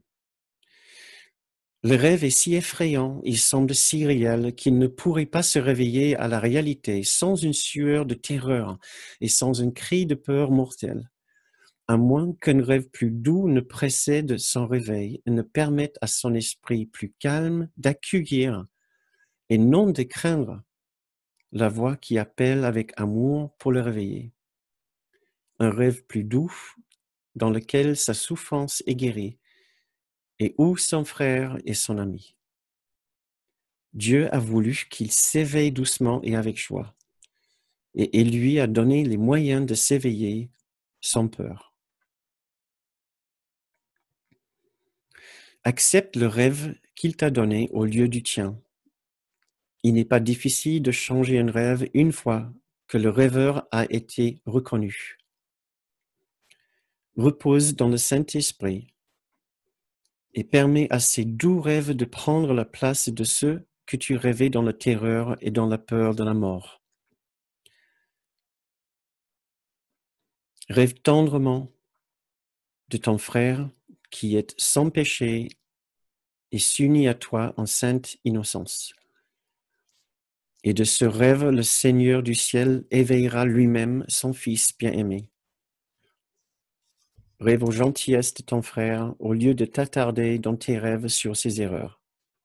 Le rêve est si effrayant, il semble si réel qu'il ne pourrait pas se réveiller à la réalité sans une sueur de terreur et sans un cri de peur mortelle, à moins qu'un rêve plus doux ne précède son réveil et ne permette à son esprit plus calme d'accueillir et non de craindre la voix qui appelle avec amour pour le réveiller. Un rêve plus doux dans lequel sa souffrance est guérie et où son frère est son ami. Dieu a voulu qu'il s'éveille doucement et avec joie, et il lui a donné les moyens de s'éveiller sans peur. Accepte le rêve qu'il t'a donné au lieu du tien. Il n'est pas difficile de changer un rêve une fois que le rêveur a été reconnu. Repose dans le Saint-Esprit et permets à ces doux rêves de prendre la place de ceux que tu rêvais dans la terreur et dans la peur de la mort. Rêve tendrement de ton frère qui est sans péché et s'unit à toi en sainte innocence. Et de ce rêve, le Seigneur du ciel éveillera lui-même son Fils bien-aimé. Rêve aux gentillesses de ton frère au lieu de t'attarder dans tes rêves sur ses erreurs.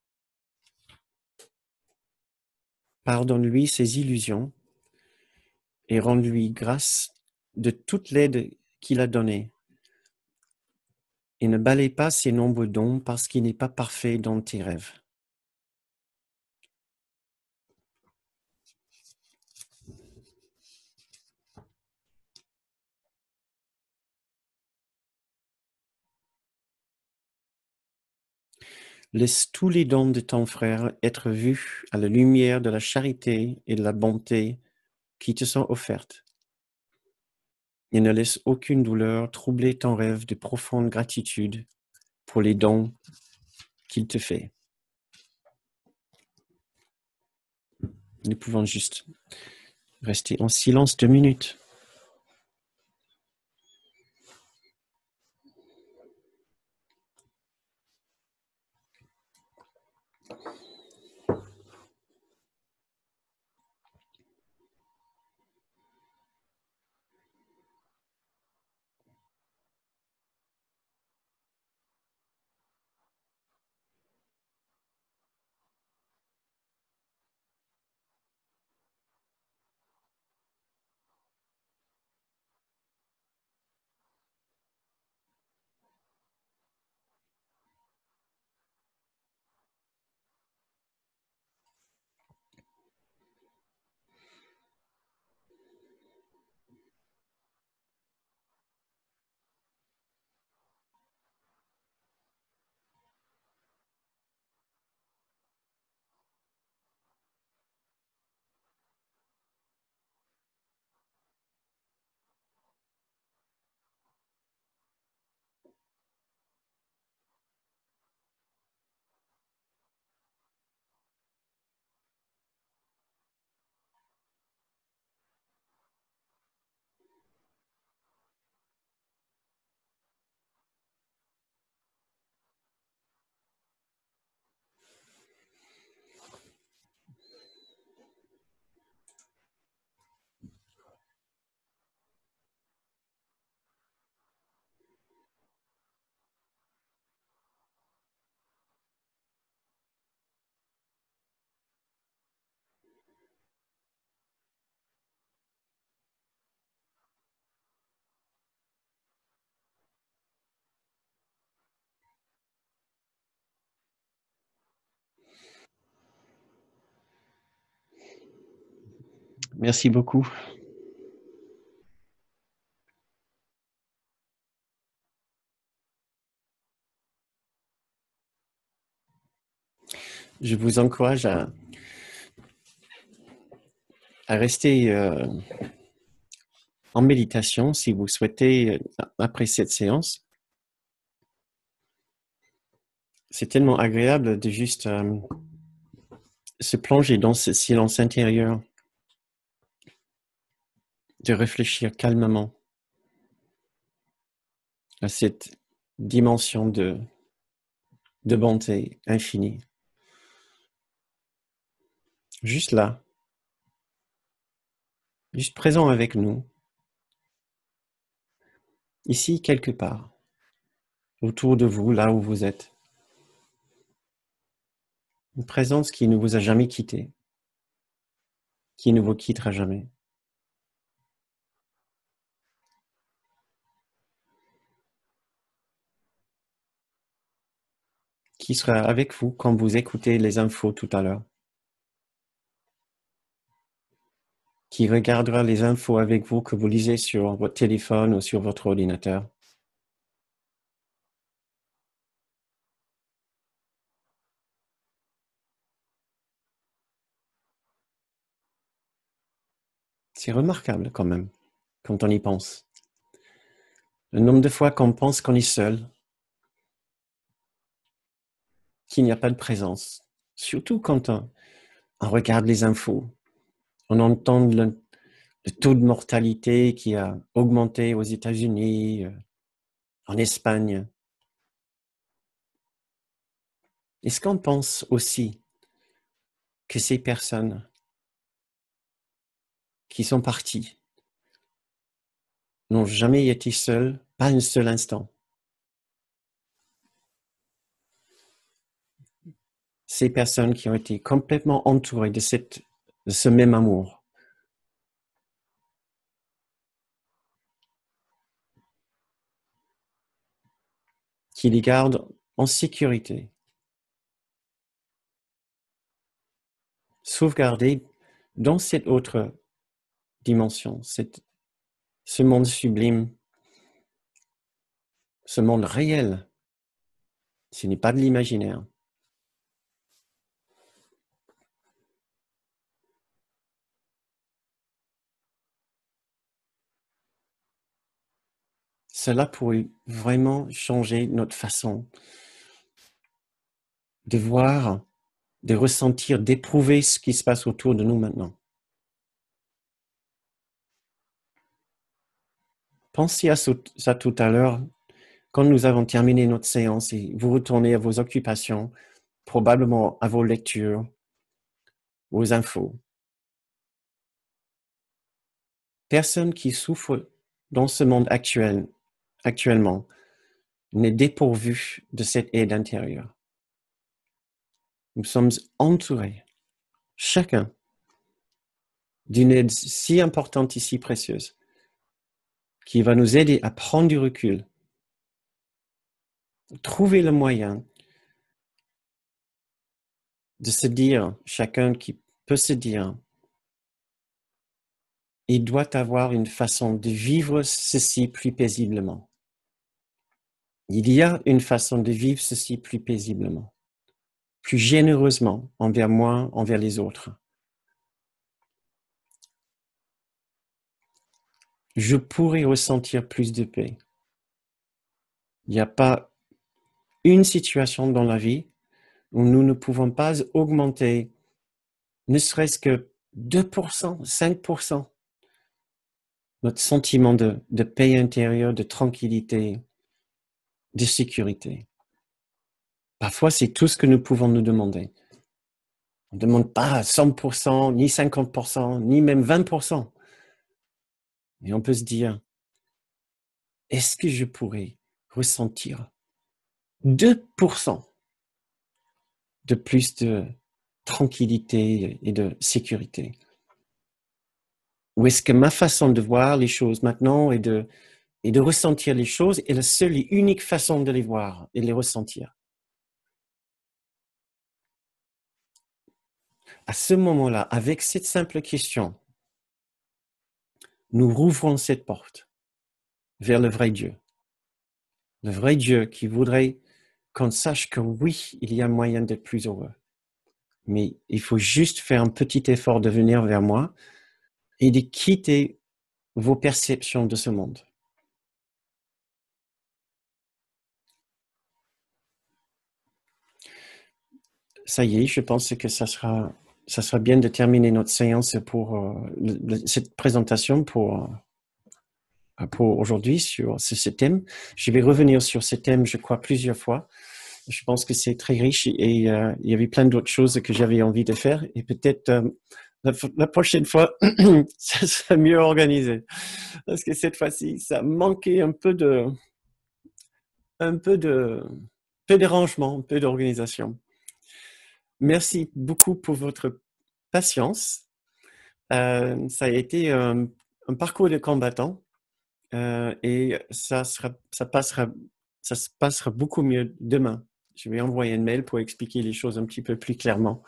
Pardonne-lui ses illusions et rends-lui grâce de toute l'aide qu'il a donnée. Et ne balaye pas ses nombreux dons parce qu'il n'est pas parfait dans tes rêves. Laisse tous les dons de ton frère être vus à la lumière de la charité et de la bonté qui te sont offertes. Et ne laisse aucune douleur troubler ton rêve de profonde gratitude pour les dons qu'il te fait. Nous pouvons juste rester en silence deux minutes. Merci beaucoup. Je vous encourage à, à rester euh, en méditation si vous souhaitez euh, après cette séance. C'est tellement agréable de juste euh, se plonger dans ce silence intérieur, de réfléchir calmement à cette dimension de, de bonté infinie. Juste là, juste présent avec nous, ici quelque part, autour de vous, là où vous êtes. Une présence qui ne vous a jamais quitté, qui ne vous quittera jamais. Qui sera avec vous quand vous écoutez les infos tout à l'heure. Qui regardera les infos avec vous que vous lisez sur votre téléphone ou sur votre ordinateur. C'est remarquable quand même, quand on y pense. Le nombre de fois qu'on pense qu'on est seul, qu'il n'y a pas de présence. Surtout quand on, on regarde les infos, on entend le, le taux de mortalité qui a augmenté aux États-Unis, euh, en Espagne. Est-ce qu'on pense aussi que ces personnes qui sont parties n'ont jamais été seules, pas un seul instant? Ces personnes qui ont été complètement entourées de, cette, de ce même amour. Qui les gardent en sécurité. Sauvegardées dans cette autre dimension, cette, ce monde sublime, ce monde réel. Ce n'est pas de l'imaginaire. Cela pourrait vraiment changer notre façon de voir, de ressentir, d'éprouver ce qui se passe autour de nous maintenant. Pensez à ça tout à l'heure, quand nous avons terminé notre séance et vous retournez à vos occupations, probablement à vos lectures, aux infos. Personne qui souffre dans ce monde actuel, actuellement, n'est dépourvu de cette aide intérieure. Nous sommes entourés, chacun, d'une aide si importante et si précieuse, qui va nous aider à prendre du recul, trouver le moyen de se dire, chacun qui peut se dire, il doit avoir une façon de vivre ceci plus paisiblement. Il y a une façon de vivre ceci plus paisiblement, plus généreusement envers moi, envers les autres. Je pourrais ressentir plus de paix. Il n'y a pas une situation dans la vie où nous ne pouvons pas augmenter ne serait-ce que deux pour cent, cinq pour cent notre sentiment de, de paix intérieure, de tranquillité, de sécurité. Parfois, c'est tout ce que nous pouvons nous demander. On ne demande pas cent pour cent, ni cinquante pour cent, ni même vingt pour cent. Mais on peut se dire, est-ce que je pourrais ressentir deux pour cent de plus de tranquillité et de sécurité? Ou est-ce que ma façon de voir les choses maintenant et de, et de ressentir les choses est la seule et unique façon de les voir et de les ressentir? À ce moment-là, avec cette simple question, nous rouvrons cette porte vers le vrai Dieu. Le vrai Dieu qui voudrait qu'on sache que oui, il y a moyen d'être plus heureux. Mais il faut juste faire un petit effort de venir vers moi et de quitter vos perceptions de ce monde. Ça y est, je pense que ça sera, ça sera bien de terminer notre séance pour euh, le, cette présentation pour, euh, pour aujourd'hui sur ce, ce thème. Je vais revenir sur ce thème, je crois, plusieurs fois. Je pense que c'est très riche et euh, il y avait plein d'autres choses que j'avais envie de faire et peut-être euh, la, la prochaine fois, ça sera mieux organisé. Parce que cette fois-ci, ça manquait un peu de, un peu de, un peu de rangement, un peu d'organisation. Merci beaucoup pour votre patience. Euh, ça a été un, un parcours de combattant euh, et ça, sera, ça, passera, ça se passera beaucoup mieux demain. Je vais envoyer un mail pour expliquer les choses un petit peu plus clairement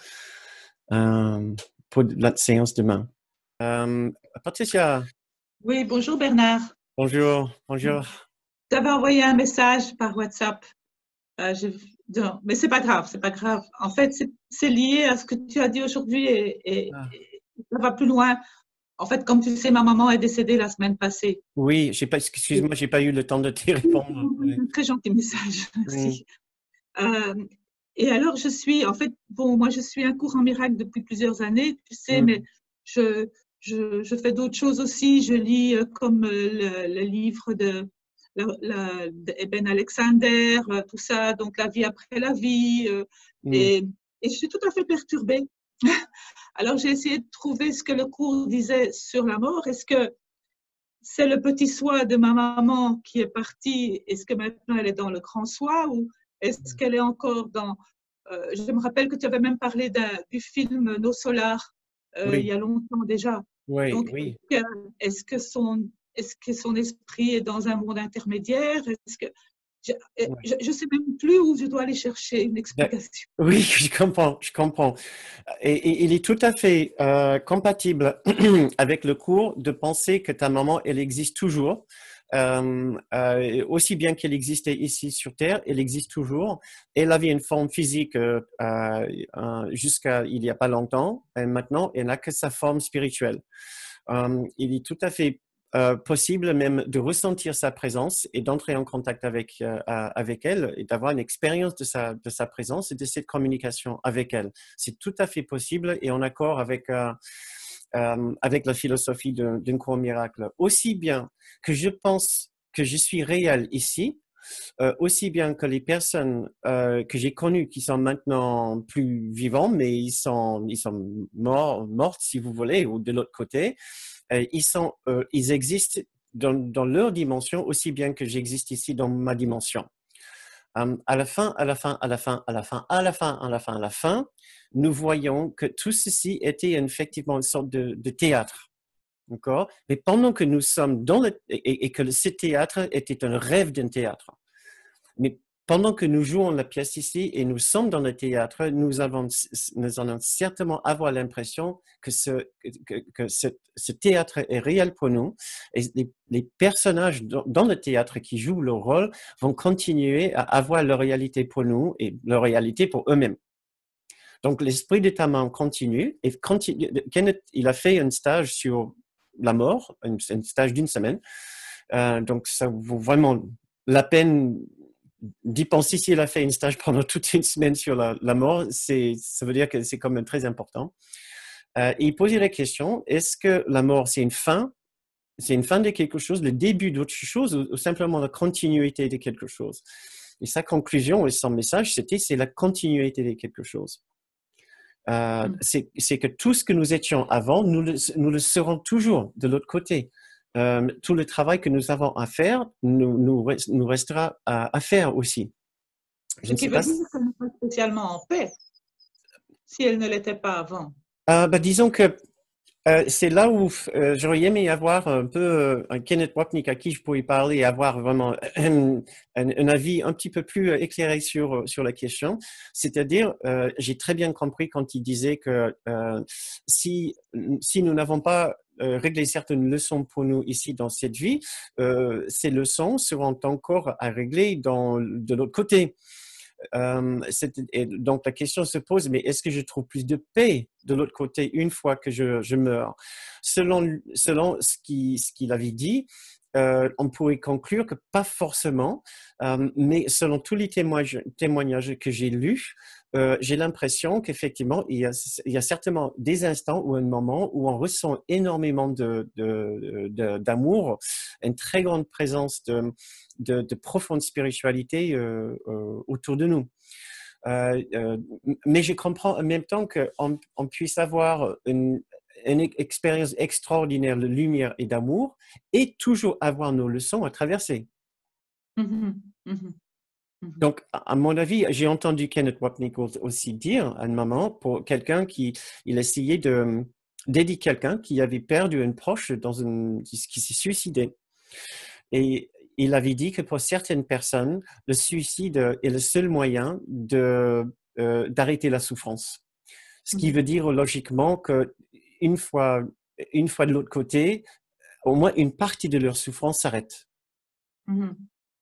euh, pour la séance demain. Euh, Patricia. Oui, bonjour Bernard. Bonjour, bonjour. Tu avais envoyé un message par WhatsApp. Euh, non, mais c'est pas grave, c'est pas grave. En fait, c'est lié à ce que tu as dit aujourd'hui et, et, Ah. et ça va plus loin. En fait, comme tu sais, ma maman est décédée la semaine passée. Oui, j'ai pas, excuse-moi, j'ai pas eu le temps de te répondre. Un très gentil message, Oui. merci. Euh, et alors, je suis, en fait, bon, moi, je suis un cours en miracle depuis plusieurs années, tu sais, Mm. mais je, je, je fais d'autres choses aussi. Je lis euh, comme euh, le, le livre de, la, la, de Eben Alexander, euh, tout ça, donc la vie après la vie. Euh, Mm. et, et je suis tout à fait perturbée. Alors, j'ai essayé de trouver ce que le cours disait sur la mort. Est-ce que c'est le petit soi de ma maman qui est parti? Est-ce que maintenant elle est dans le grand soi ou est-ce qu'elle est encore dans... Euh, je me rappelle que tu avais même parlé du film Nos Solars euh, il Oui. y a longtemps déjà. Oui, Donc, oui. est-ce que, est-ce que son, est-ce que son esprit est dans un monde intermédiaire? Est-ce que je ne sais même plus où je dois aller chercher une explication. Oui, je comprends, je comprends. Et, et il est tout à fait euh, compatible avec le cours de penser que ta maman, elle existe toujours. Euh, euh, aussi bien qu'elle existait ici sur Terre, elle existe toujours. Elle avait une forme physique euh, euh, jusqu'à il n'y a pas longtemps. Et maintenant, elle n'a que sa forme spirituelle. Euh, il est tout à fait euh, possible même de ressentir sa présence et d'entrer en contact avec, euh, avec elle et d'avoir une expérience de sa, de sa présence et de cette communication avec elle. C'est tout à fait possible et en accord avec, euh, euh, avec la philosophie d'un cours miracle. Aussi bien que je pense que je suis réel ici, euh, aussi bien que les personnes euh, que j'ai connues qui sont maintenant plus vivantes, mais ils sont, ils sont morts, mortes, si vous voulez, ou de l'autre côté, euh, ils, sont, euh, ils existent dans, dans leur dimension aussi bien que j'existe ici dans ma dimension. Um, à la fin, à la fin, à la fin, à la fin, à la fin, à la fin, à la fin, nous voyons que tout ceci était effectivement une sorte de, de théâtre. D'accord? Mais pendant que nous sommes dans le, et, et que ce théâtre était un rêve d'un théâtre. Mais pendant que nous jouons la pièce ici et nous sommes dans le théâtre, nous, avons, nous allons certainement avoir l'impression que, ce, que, que ce, ce théâtre est réel pour nous. Et les, les personnages dans, dans le théâtre qui jouent leur rôle vont continuer à avoir leur réalité pour nous et leur réalité pour eux-mêmes. Donc, l'esprit de ta main continue. Et continue. Kenneth, il a fait un stage sur la mort, un, un stage d'une semaine. Euh, donc, ça vaut vraiment la peine d'y penser. Si elle a fait un stage pendant toute une semaine sur la, la mort, c'est, ça veut dire que c'est quand même très important. Euh, il posait la question, est-ce que la mort, c'est une fin? C'est une fin de quelque chose, le début d'autre chose ou, ou simplement la continuité de quelque chose? Et sa conclusion et son message, c'était c'est la continuité de quelque chose. Euh, mm. c'est, c'est que tout ce que nous étions avant, nous le, nous le serons toujours de l'autre côté. Euh, tout le travail que nous avons à faire nous, nous, nous restera à, à faire aussi. Je Ce qui veut pas dire qu'elle n'est pas spécialement en paix, si elle ne l'était pas avant. Euh, bah, disons que euh, c'est là où euh, j'aurais aimé avoir un peu euh, un Kenneth Wapnick à qui je pourrais parler et avoir vraiment un, un, un avis un petit peu plus éclairé sur, sur la question. C'est-à-dire, euh, j'ai très bien compris quand il disait que euh, si, si nous n'avons pas euh, régler certaines leçons pour nous ici dans cette vie, euh, ces leçons seront encore à régler dans, de l'autre côté. Euh, et donc la question se pose, mais est-ce que je trouve plus de paix de l'autre côté une fois que je, je meurs? Selon, selon ce qu'il ce qu'il avait dit, euh, on pourrait conclure que pas forcément, euh, mais selon tous les témoignages, témoignages que j'ai lus, euh, j'ai l'impression qu'effectivement, il y a, il y a certainement des instants ou un moment où on ressent énormément de, de, de, d'amour, une très grande présence de, de, de profonde spiritualité euh, euh, autour de nous. Euh, euh, mais je comprends en même temps qu'on on puisse avoir une, une expérience extraordinaire de lumière et d'amour et toujours avoir nos leçons à traverser. Mhm, mhm, mhm. Donc, à mon avis, j'ai entendu Kenneth Wapnick aussi dire à un moment pour quelqu'un qui il essayait de d'aider quelqu'un qui avait perdu une proche dans une, qui, qui s'est suicidé. Et il avait dit que pour certaines personnes, le suicide est le seul moyen de, euh, d'arrêter la souffrance. Ce qui Mhm. veut dire logiquement qu'une fois, une fois de l'autre côté, au moins une partie de leur souffrance s'arrête. Mhm.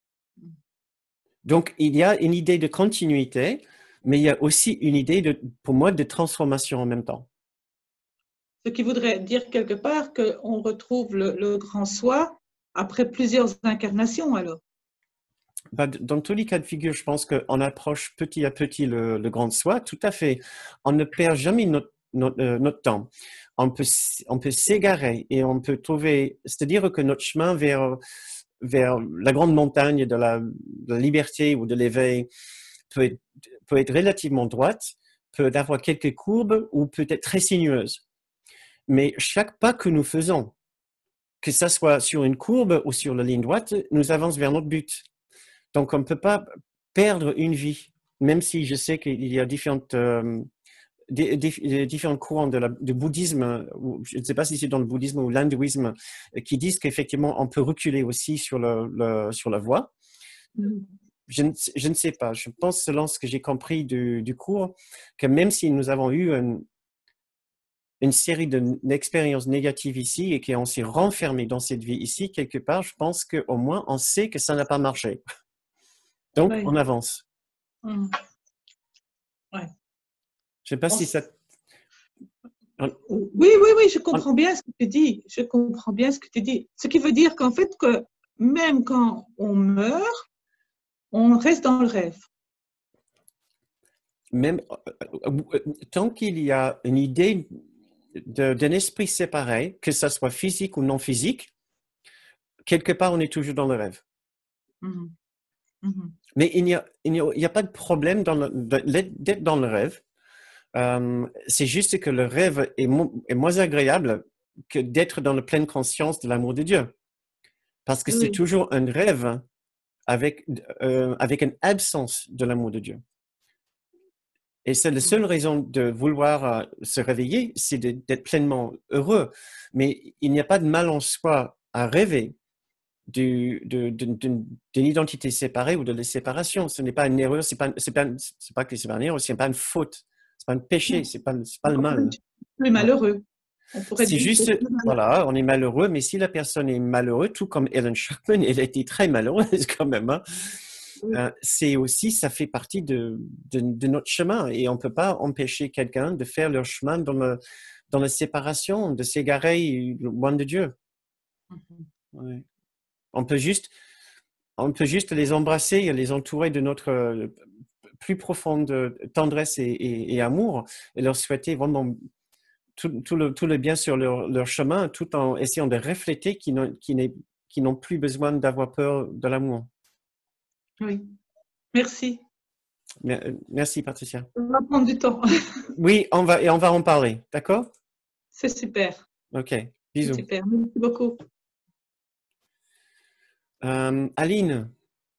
Donc, il y a une idée de continuité, mais il y a aussi une idée, de, pour moi, de transformation en même temps. Ce qui voudrait dire quelque part qu'on retrouve le, le grand soi après plusieurs incarnations alors. Bah, dans tous les cas de figure, je pense qu'on approche petit à petit le, le grand soi, tout à fait. On ne perd jamais notre, notre, euh, notre temps. On peut, on peut s'égarer et on peut trouver, c'est-à-dire que notre chemin vers, vers la grande montagne de la, de la liberté ou de l'éveil peut être, peut être relativement droite, peut avoir quelques courbes ou peut être très sinueuse. Mais chaque pas que nous faisons, que ça soit sur une courbe ou sur la ligne droite, nous avance vers notre but. Donc, on ne peut pas perdre une vie, même si je sais qu'il y a différentes, euh, des, des, différents courants de la, du bouddhisme, ou je ne sais pas si c'est dans le bouddhisme ou l'hindouisme, qui disent qu'effectivement, on peut reculer aussi sur, le, le, sur la voie. Mm. Je ne, je ne sais pas. Je pense, selon ce que j'ai compris du, du cours, que même si nous avons eu un, une série d'expériences négatives ici et qu'on s'est renfermé dans cette vie ici, quelque part, je pense qu'au moins, on sait que ça n'a pas marché. Donc, Oui. on avance. Mm. Ouais. Je ne sais pas On si ça... On- Oui, oui, oui, je on- comprends bien ce que tu dis. Je comprends bien ce que tu dis. Ce qui veut dire qu'en fait, que même quand on meurt, on reste dans le rêve. même, euh, euh, tant qu'il y a une idée de- d'un esprit séparé, que ça soit physique ou non physique, quelque part, on est toujours dans le rêve. Mhm, mhm. Mais il n'y a, il n'y a, il n'y a pas de problème dans le- de- d'être dans le rêve. Euh, c'est juste que le rêve est, mo- est moins agréable que d'être dans la pleine conscience de l'amour de Dieu. Parce que Oui, c'est oui. toujours un rêve avec, euh, avec une absence de l'amour de Dieu. Et c'est la seule raison de vouloir euh, se réveiller, c'est de- d'être pleinement heureux. Mais il n'y a pas de mal en soi à rêver du- de- de- d'une d'une identité séparée ou de la séparation. Ce n'est pas une erreur, c'est pas, c'est pas, c'est pas que c'est pas une erreur, c'est pas une faute, c'est pas un péché, c'est pas, c'est pas le mal. Plus Non. malheureux. On pourrait C'est dire que juste, c'est plus malheureux. voilà, on est malheureux, mais si la personne est malheureuse, tout comme Ellen Sharpman, elle a été très malheureuse quand même, hein, Oui. euh, c'est aussi, ça fait partie de, de, de notre chemin et on ne peut pas empêcher quelqu'un de faire leur chemin dans, le, dans la séparation, de s'égarer loin de Dieu. Mhm. Ouais. On peut juste, on peut juste les embrasser et les entourer de notre euh, plus profonde tendresse et, et, et amour et leur souhaiter vraiment tout, tout, le, tout le bien sur leur, leur chemin tout en essayant de refléter qu'ils n'ont, qu'ils n'aient- qu'ils n'ont plus besoin d'avoir peur de l'amour. Oui. Merci. Merci, Patricia. Ça va prendre du temps. Oui, on va, et on va en parler, d'accord? C'est super. Ok, C'est bisous. super. Merci beaucoup. Euh, Aline,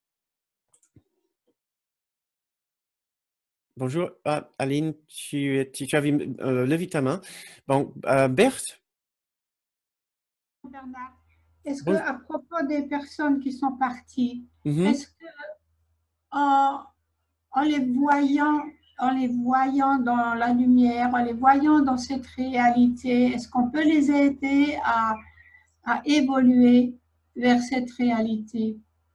bonjour. Ah, Aline, tu, es- tu, tu avais euh, levé ta main. Bon, euh, Berthe, Bernard, est-ce que bon, à propos des personnes qui sont parties, mhm, est-ce que en, en les voyant en les voyant dans la lumière, en les voyant dans cette réalité, est-ce qu'on peut les aider à, à évoluer vers cette réalité?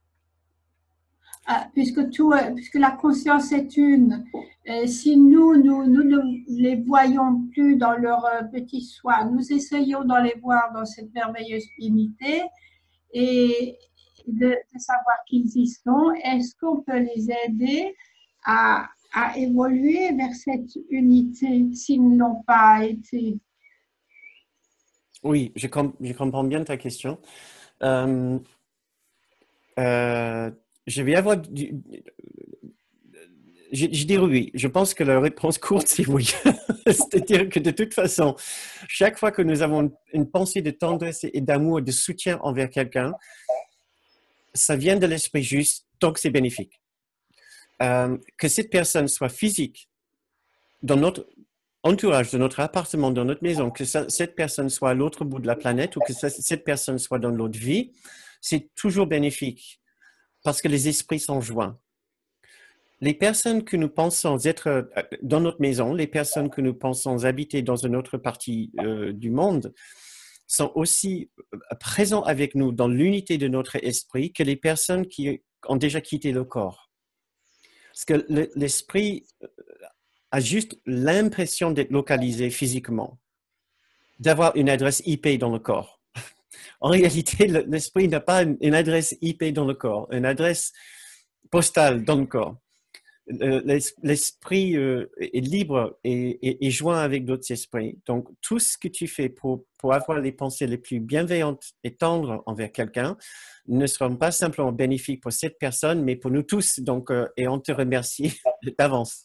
Ah, puisque, tout, puisque la conscience est une, et si nous, nous, nous ne les voyons plus dans leur petit soi, nous essayons de les voir dans cette merveilleuse unité et de, de savoir qu'ils y sont, est-ce qu'on peut les aider à, à évoluer vers cette unité s'ils ne l'ont pas été? Oui, je, com je comprends bien ta question. Euh, euh, je vais avoir du, Je, je dirais oui. Je pense que la réponse courte, c'est oui. C'est-à-dire que de toute façon, chaque fois que nous avons une pensée de tendresse et d'amour, de soutien envers quelqu'un, ça vient de l'esprit juste, donc c'est bénéfique. Euh, que cette personne soit physique dans notre entourage, dans notre appartement, dans notre maison, que ça, cette personne soit à l'autre bout de la planète ou que ça, cette personne soit dans l'autre vie, c'est toujours bénéfique parce que les esprits sont joints. Les personnes que nous pensons être dans notre maison, les personnes que nous pensons habiter dans une autre partie euh, du monde, sont aussi présents avec nous dans l'unité de notre esprit que les personnes qui ont déjà quitté le corps. Parce que l'esprit a juste l'impression d'être localisé physiquement, d'avoir une adresse I P dans le corps. En réalité, l'esprit n'a pas une adresse I P dans le corps, une adresse postale dans le corps. L'esprit est libre et, et, et joint avec d'autres esprits. Donc, tout ce que tu fais pour, pour avoir les pensées les plus bienveillantes et tendres envers quelqu'un ne seront pas simplement bénéfiques pour cette personne, mais pour nous tous. Donc, euh, et on te remercie d'avance.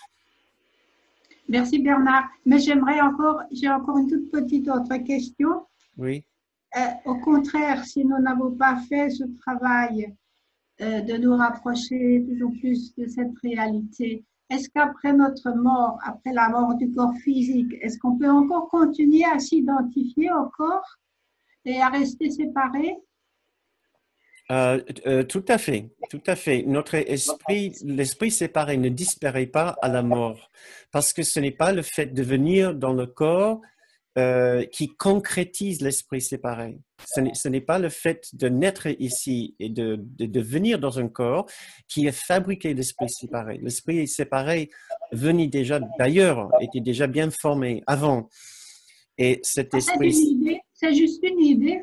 Merci Bernard. Mais j'aimerais encore, j'ai encore une toute petite autre question. Oui. Euh, au contraire, si nous n'avons pas fait ce travail de nous rapprocher toujours plus de cette réalité. Est-ce qu'après notre mort, après la mort du corps physique, est-ce qu'on peut encore continuer à s'identifier au corps et à rester séparés? Euh, euh, tout à fait, tout à fait. Notre esprit, l'esprit séparé ne disparaît pas à la mort parce que ce n'est pas le fait de venir dans le corps Euh, qui concrétise l'esprit séparé. Ce n'est pas le fait de naître ici et de, de, de venir dans un corps qui a fabriqué l'esprit séparé. L'esprit séparé venait déjà d'ailleurs, était déjà bien formé avant. Et cet esprit... C'est juste une idée.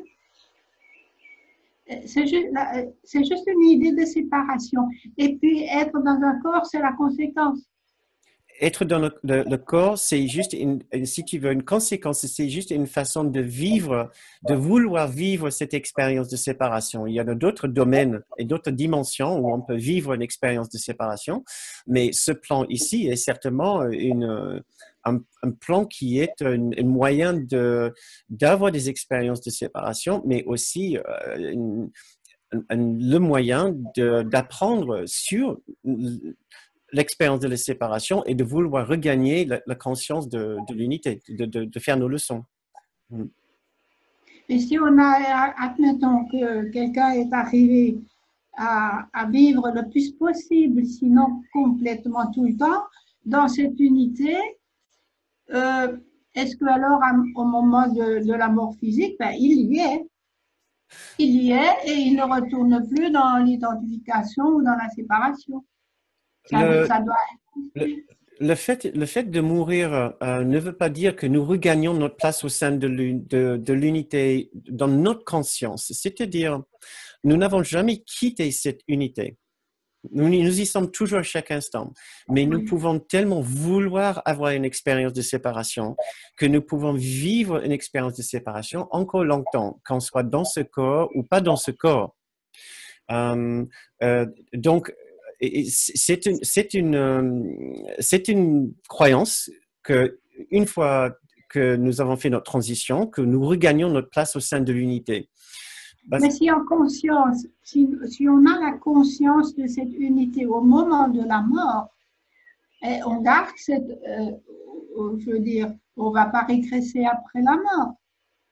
C'est juste, juste une idée de séparation. Et puis, être dans un corps, c'est la conséquence. Être dans le, le, le corps, c'est juste, une, si tu veux, une conséquence, c'est juste une façon de vivre, de vouloir vivre cette expérience de séparation. Il y a d'autres domaines et d'autres dimensions où on peut vivre une expérience de séparation, mais ce plan ici est certainement une, un, un plan qui est un, un moyen de, d'avoir des expériences de séparation, mais aussi euh, une, un, le moyen d'apprendre sur l'expérience de la séparation et de vouloir regagner la, la conscience de, de l'unité, de, de, de faire nos leçons. Mm. Et si on a, admettons que quelqu'un est arrivé à, à vivre le plus possible, sinon complètement tout le temps, dans cette unité, euh, est-ce que alors au moment de, de la mort physique, ben, il y est. Il y est et il ne retourne plus dans l'identification ou dans la séparation. Ça, Le, ça doit le, le, fait, le fait de mourir euh, ne veut pas dire que nous regagnons notre place au sein de l'unité dans notre conscience. C'est-à-dire, nous n'avons jamais quitté cette unité. Nous, nous y sommes toujours à chaque instant. Mais nous pouvons tellement vouloir avoir une expérience de séparation que nous pouvons vivre une expérience de séparation encore longtemps, qu'on soit dans ce corps ou pas dans ce corps. Euh, euh, donc, c'est une, c'est une, c'est une croyance que une fois que nous avons fait notre transition, que nous regagnons notre place au sein de l'unité. Mais si en conscience, si, si on a la conscience de cette unité au moment de la mort, et on garde cette, euh, je veux dire, on ne va pas régresser après la mort.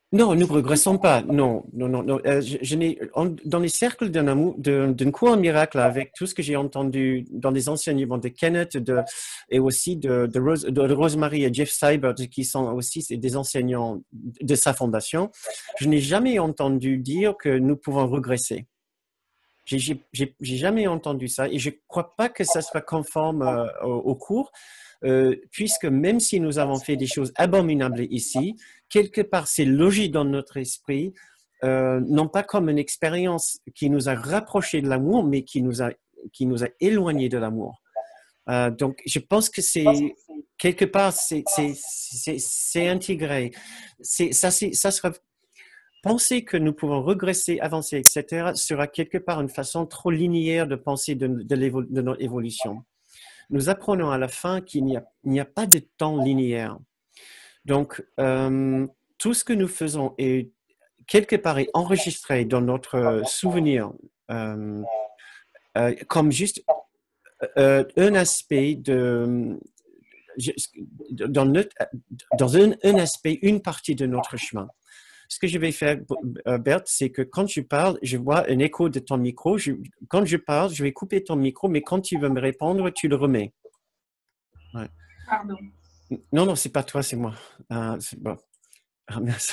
Non, nous ne régressons pas. Non, non, non, non. Euh, je, je n'ai, en- dans les cercles d'un amour, d'un d'un cours en miracle, avec tout ce que j'ai entendu dans les enseignements de Kenneth de, et aussi de, de, Rose, de, de Rosemary et Jeff Seibert, qui sont aussi des enseignants de sa fondation, je n'ai jamais entendu dire que nous pouvons regresser. J'ai j'ai- j'ai- j'ai jamais entendu ça et je ne crois pas que ça soit conforme euh, au, au cours, euh, puisque même si nous avons fait des choses abominables ici, quelque part c'est logique dans notre esprit, euh, non pas comme une expérience qui nous a rapprochés de l'amour, mais qui nous a, qui nous a éloignés de l'amour. Euh, donc je pense que c'est quelque part c'est c'est- c'est- c'est intégré. C'est- Ça, c'est- ça sera penser que nous pouvons regresser, avancer, et cetera, sera quelque part une façon trop linéaire de penser de, de, de notre évolution. Nous apprenons à la fin qu'il n'y a, il n'y a pas de temps linéaire. Donc, euh, tout ce que nous faisons est quelque part est enregistré dans notre souvenir euh, euh, comme juste euh, un aspect de dans, notre, dans un, un aspect, une partie de notre chemin. Ce que je vais faire, Berthe, c'est que quand tu parles, je vois un écho de ton micro. Je, quand je parle, je vais couper ton micro, mais quand tu veux me répondre, tu le remets. Ouais. Pardon. Non, non, c'est pas toi, c'est moi. Euh, c'est bon. Ah, merci.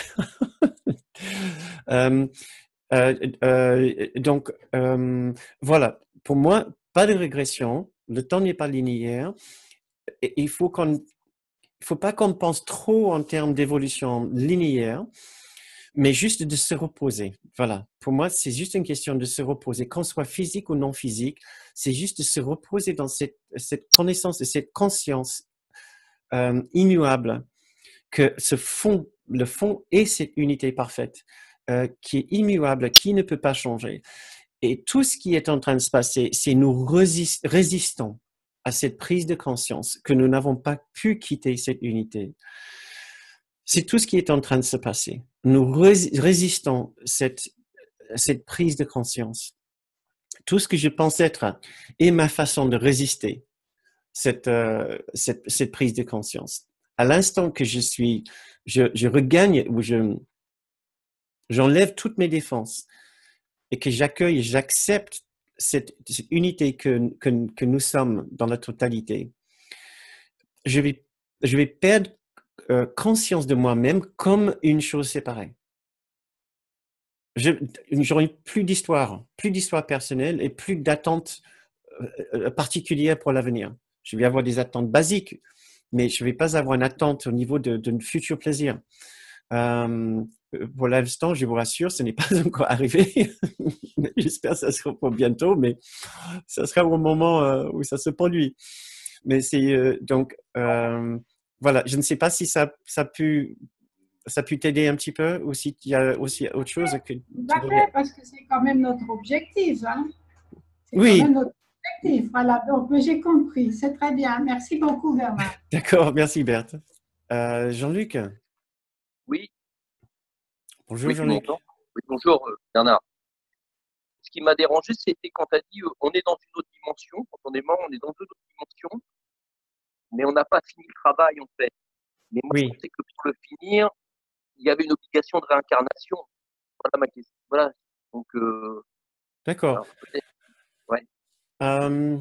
euh, euh, euh, donc, euh, voilà. Pour moi, pas de régression. Le temps n'est pas linéaire. Et il faut qu'on, il faut pas qu'on pense trop en termes d'évolution linéaire. Mais juste de se reposer. Voilà. Pour moi, c'est juste une question de se reposer. Qu'on soit physique ou non physique, c'est juste de se reposer dans cette, cette connaissance et cette conscience euh, immuable que ce fond, le fond est cette unité parfaite euh, qui est immuable, qui ne peut pas changer. Et tout ce qui est en train de se passer, c'est nous résist résistons à cette prise de conscience que nous n'avons pas pu quitter cette unité. C'est tout ce qui est en train de se passer. Nous résistons cette, cette prise de conscience. Tout ce que je pense être est ma façon de résister cette, euh, cette, cette prise de conscience. À l'instant que je suis, je, je regagne ou je, j'enlève toutes mes défenses et que j'accueille, j'accepte cette, cette unité que, que, que nous sommes dans la totalité, je vais, je vais perdre euh, conscience de moi-même comme une chose séparée. Je n'aurai plus d'histoire, plus d'histoire personnelle et plus d'attentes euh, particulières pour l'avenir. Je vais avoir des attentes basiques, mais je ne vais pas avoir une attente au niveau de, de futur plaisir. Euh, pour l'instant, je vous rassure, ce n'est pas encore arrivé. J'espère que ça sera pour bientôt, mais ça sera au moment euh, où ça se produit. Mais c'est euh, donc, euh, voilà, je ne sais pas si ça, ça a pu ça a pu t'aider un petit peu ou s'il y a aussi autre chose que tu devrais... Parce que c'est quand même notre objectif. Hein? C'est oui. quand même notre objectif. Voilà, donc j'ai compris. C'est très bien. Merci beaucoup, Bernard. D'accord, merci Berthe. Euh, Jean-Luc. Oui. Bonjour oui, Jean-Luc. Oui, bonjour Bernard. Ce qui m'a dérangé, c'était quand tu as dit on est dans une autre dimension. Quand on est mort, on est dans une autre dimension, mais on n'a pas fini le travail en fait. Mais moi, oui. je pensais que pour le finir, il y avait une obligation de réincarnation. Voilà ma question. Voilà. Donc, euh, d'accord. Ouais. Euh,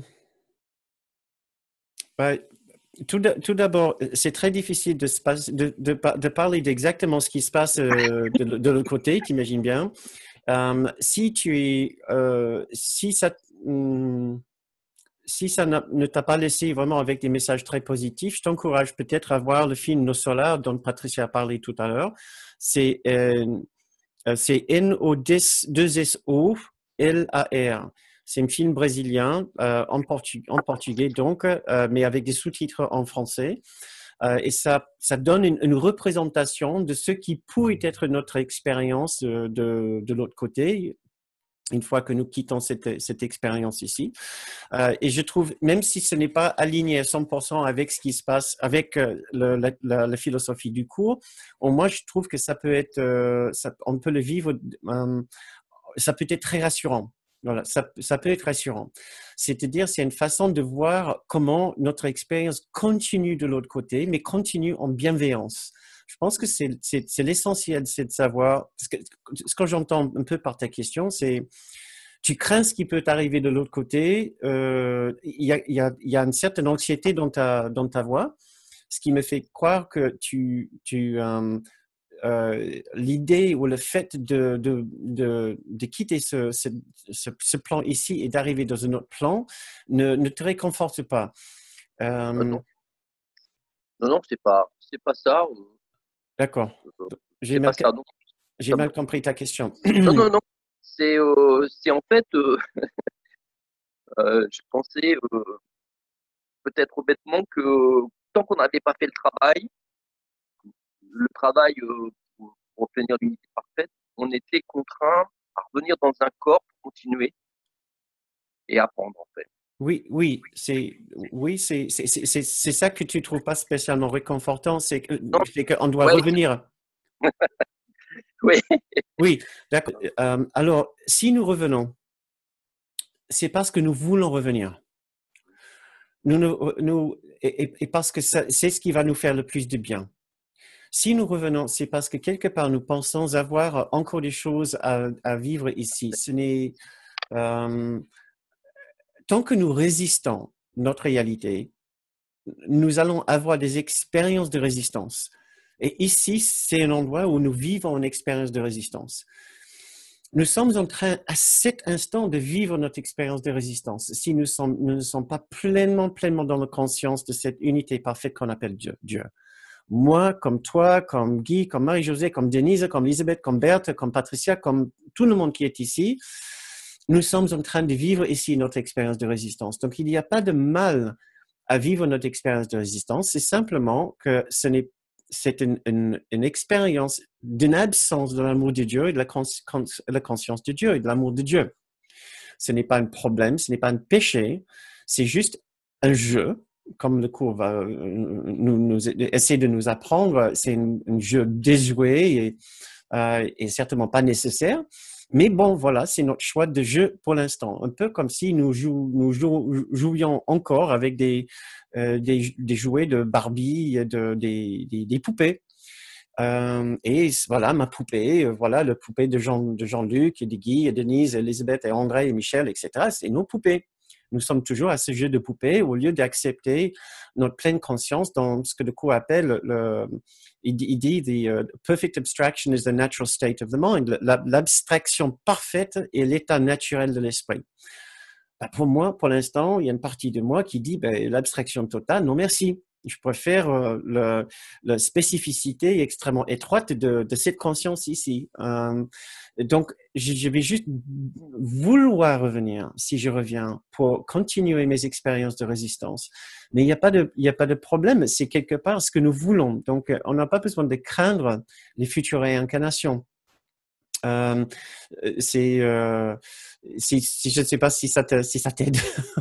ouais. Tout, tout d'abord, c'est très difficile de, de, de, de parler d'exactement ce qui se passe euh, de, de l'autre côté, tu imagines bien. Euh, si tu es, euh, si ça, hum, si ça ne t'a pas laissé vraiment avec des messages très positifs, je t'encourage peut-être à voir le film Nos Solaires dont Patricia a parlé tout à l'heure. C'est euh, c'est N O deux S O L A R. C'est un film brésilien euh, en, portu en portugais donc, euh, mais avec des sous-titres en français. Euh, et ça, ça donne une, une représentation de ce qui pourrait être notre expérience de, de, de l'autre côté, une fois que nous quittons cette, cette expérience ici. Euh, et je trouve, même si ce n'est pas aligné à cent pour cent avec ce qui se passe, avec euh, le, la, la, la philosophie du cours, au moins je trouve que ça peut être, euh, ça, on peut le vivre, euh, ça peut être très rassurant. Voilà, ça, ça peut être rassurant. C'est-à-dire, c'est une façon de voir comment notre expérience continue de l'autre côté, mais continue en bienveillance. Je pense que c'est, c'est, c'est l'essentiel, c'est de savoir, parce que ce que j'entends un peu par ta question, c'est tu crains ce qui peut t'arriver de l'autre côté. Euh, Il y, a, il y, a, il y a une certaine anxiété dans ta, dans ta voix, ce qui me fait croire que tu, tu, euh, euh, l'idée ou le fait de, de, de, de quitter ce, ce, ce, ce plan ici et d'arriver dans un autre plan ne, ne te réconforte pas. Euh, Euh, non, non, non, c'est pas, c'est pas ça. euh, d'accord. euh, J'ai C'est pas mal, ça. Donc, j'ai ça mal me- compris ta question. non, non, non. C'est, euh, c'est en fait, euh, euh, je pensais euh, peut-être bêtement que tant qu'on n'avait pas fait le travail, le travail euh, pour, pour obtenir l'unité parfaite, on était contraint à revenir dans un corps pour continuer et apprendre en fait. Oui, oui, c'est, oui, c'est, c'est, c'est, c'est c'est ça que tu trouves pas spécialement réconfortant, c'est que, Non, c'est qu'on doit ouais, revenir. oui, Oui, d'accord. Euh, alors, si nous revenons, c'est parce que nous voulons revenir. Nous, nous, nous et, et parce que ça, c'est ce qui va nous faire le plus de bien. Si nous revenons, c'est parce que quelque part nous pensons avoir encore des choses à, à vivre ici. Ce n'est euh, tant que nous résistons notre réalité, nous allons avoir des expériences de résistance. Et ici, c'est un endroit où nous vivons une expérience de résistance. Nous sommes en train, à cet instant, de vivre notre expérience de résistance. Si nous, sommes, nous ne sommes pas pleinement, pleinement dans la conscience de cette unité parfaite qu'on appelle Dieu. Dieu. Moi, comme toi, comme Guy, comme Marie-Josée, comme Denise, comme Elisabeth, comme Berthe, comme Patricia, comme tout le monde qui est ici, nous sommes en train de vivre ici notre expérience de résistance. Donc, il n'y a pas de mal à vivre notre expérience de résistance. C'est simplement que ce n'est, c'est une, une, une expérience d'une absence de l'amour de Dieu et de la, cons, la conscience de Dieu et de l'amour de Dieu. Ce n'est pas un problème, ce n'est pas un péché, c'est juste un jeu, comme le cours va nous, nous essayer de nous apprendre. C'est un, un jeu déjoué et, euh, et certainement pas nécessaire. Mais bon, voilà, c'est notre choix de jeu pour l'instant. Un peu comme si nous, jou, nous jou, jouions encore avec des, euh, des, des jouets de Barbie, de, des, des, des poupées. Euh, et voilà, ma poupée, voilà, le poupée de, Jean, de Jean-Luc, et de Guy, et Denise, Elisabeth, et André, et Michel, et cetera. C'est nos poupées. Nous sommes toujours à ce jeu de poupées au lieu d'accepter notre pleine conscience dans ce que le cours appelle, le, il dit, il dit the uh, perfect abstraction is the natural state of the mind. L'abstraction parfaite est l'état naturel de l'esprit. Ben pour moi, pour l'instant, il y a une partie de moi qui dit ben, l'abstraction totale, non merci. Je préfère euh, le, la spécificité extrêmement étroite de, de cette conscience ici. Euh, donc, je, je vais juste vouloir revenir, si je reviens, pour continuer mes expériences de résistance. Mais il n'y a pas de, il n'y a pas de problème. C'est quelque part ce que nous voulons. Donc, on n'a pas besoin de craindre les futures réincarnations. Euh, c'est, euh, si, si, je ne sais pas si ça te, si ça t'aide.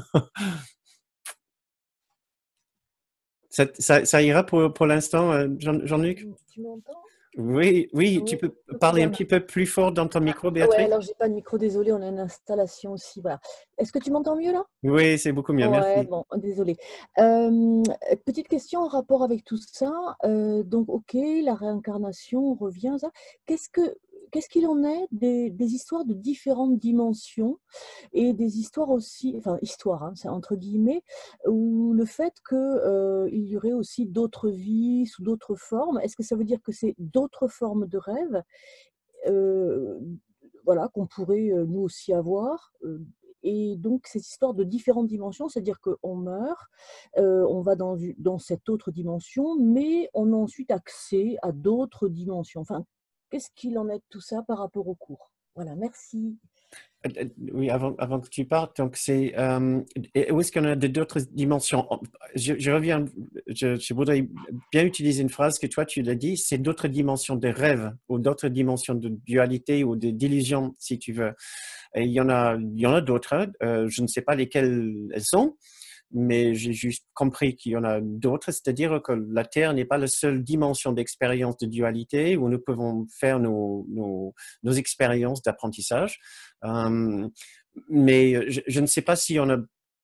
Ça, ça, ça ira pour, pour l'instant, euh, Jean, Jean-Luc? Tu m'entends? Oui, oui, Oui, tu peux ok, parler un bien. petit peu plus fort dans ton micro, Ah, ouais, Béatrice? alors j'ai pas de micro, désolé, on a une installation aussi, voilà. Est-ce que tu m'entends mieux là? Oui, c'est beaucoup mieux, Ouais, merci. bon, désolé. Euh, petite question en rapport avec tout ça. Euh, donc, ok, la réincarnation, on revient à ça. Qu'est-ce que, qu'est-ce qu'il en est des, des histoires de différentes dimensions et des histoires aussi, enfin, histoires, hein, c'est entre guillemets, où le fait qu'il euh, y aurait aussi d'autres vies sous d'autres formes, est-ce que ça veut dire que c'est d'autres formes de rêves euh, voilà, qu'on pourrait euh, nous aussi avoir euh, et donc, cette histoire de différentes dimensions, c'est-à-dire qu'on meurt, euh, on va dans, dans cette autre dimension, mais on a ensuite accès à d'autres dimensions. Enfin, qu'est-ce qu'il en est de tout ça par rapport au cours? Voilà, merci. Euh, Oui, avant, avant que tu partes, donc c'est euh, où est-ce qu'on a d'autres dimensions? Je, je reviens, je, je voudrais bien utiliser une phrase que toi tu l'as dit, c'est d'autres dimensions de rêve ou d'autres dimensions de dualité ou de d'illusion, si tu veux. Et il y en a, il y en a d'autres. Euh, je ne sais pas lesquelles elles sont, mais j'ai juste compris qu'il y en a d'autres, c'est-à-dire que la Terre n'est pas la seule dimension d'expérience de dualité où nous pouvons faire nos, nos, nos expériences d'apprentissage. Euh, mais je, je ne sais pas si on a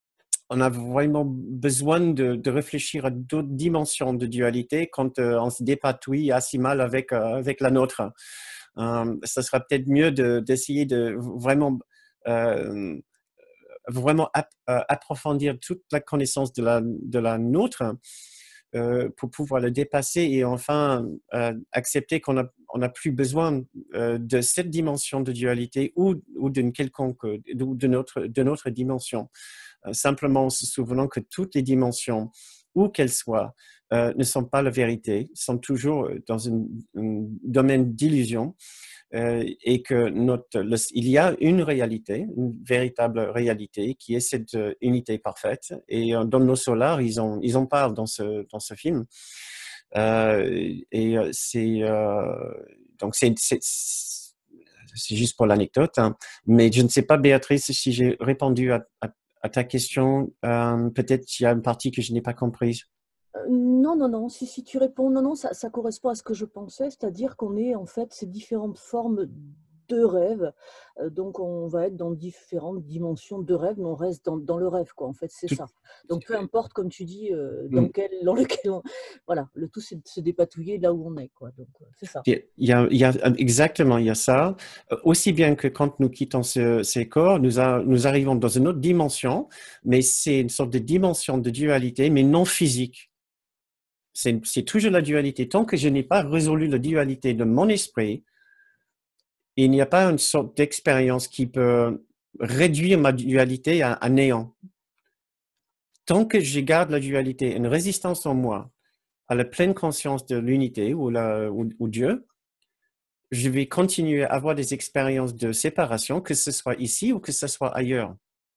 on a vraiment besoin de, de réfléchir à d'autres dimensions de dualité quand euh, on se dépatouille assez mal avec, euh, avec la nôtre. Euh, ça sera peut-être mieux de, d'essayer de vraiment, euh, vraiment ap- euh, approfondir toute la connaissance de la, de la nôtre euh, pour pouvoir le dépasser et enfin euh, accepter qu'on n'a on a plus besoin euh, de cette dimension de dualité ou, ou d'une quelconque, ou de notre, de notre dimension. Euh, simplement en se souvenant que toutes les dimensions, où qu'elles soient, euh, ne sont pas la vérité, sont toujours dans un, un domaine d'illusion. Euh, et que notre, le, il y a une réalité, une véritable réalité qui est cette euh, unité parfaite. Et euh, dans nos solars, ils en, ils en parlent dans ce, dans ce film. Euh, et c'est euh, donc c'est, c'est, c'est juste pour l'anecdote, hein. Mais je ne sais pas, Béatrice, si j'ai répondu à, à, à ta question. Euh, peut-être qu'il y a une partie que je n'ai pas comprise. Euh, Non, non, non, si, si tu réponds, non, non, ça, ça correspond à ce que je pensais, c'est-à-dire qu'on est en fait ces différentes formes de rêve. Euh, donc on va être dans différentes dimensions de rêve, mais on reste dans, dans le rêve, quoi, en fait, c'est Tout, ça. Donc peu importe, comme tu dis, euh, dans, quel, dans lequel on... Voilà, le tout, c'est de se dépatouiller là où on est, quoi. Donc euh, c'est ça. Il y, a, il y a exactement, il y a ça. Aussi bien que quand nous quittons ce, ces corps, nous, a, nous arrivons dans une autre dimension, mais c'est une sorte de dimension de dualité, mais non physique. C'est, c'est toujours la dualité. Tant que je n'ai pas résolu la dualité de mon esprit, il n'y a pas une sorte d'expérience qui peut réduire ma dualité à, à néant. Tant que je garde la dualité, une résistance en moi à la pleine conscience de l'unité ou, la, ou, ou Dieu, je vais continuer à avoir des expériences de séparation, que ce soit ici ou que ce soit ailleurs.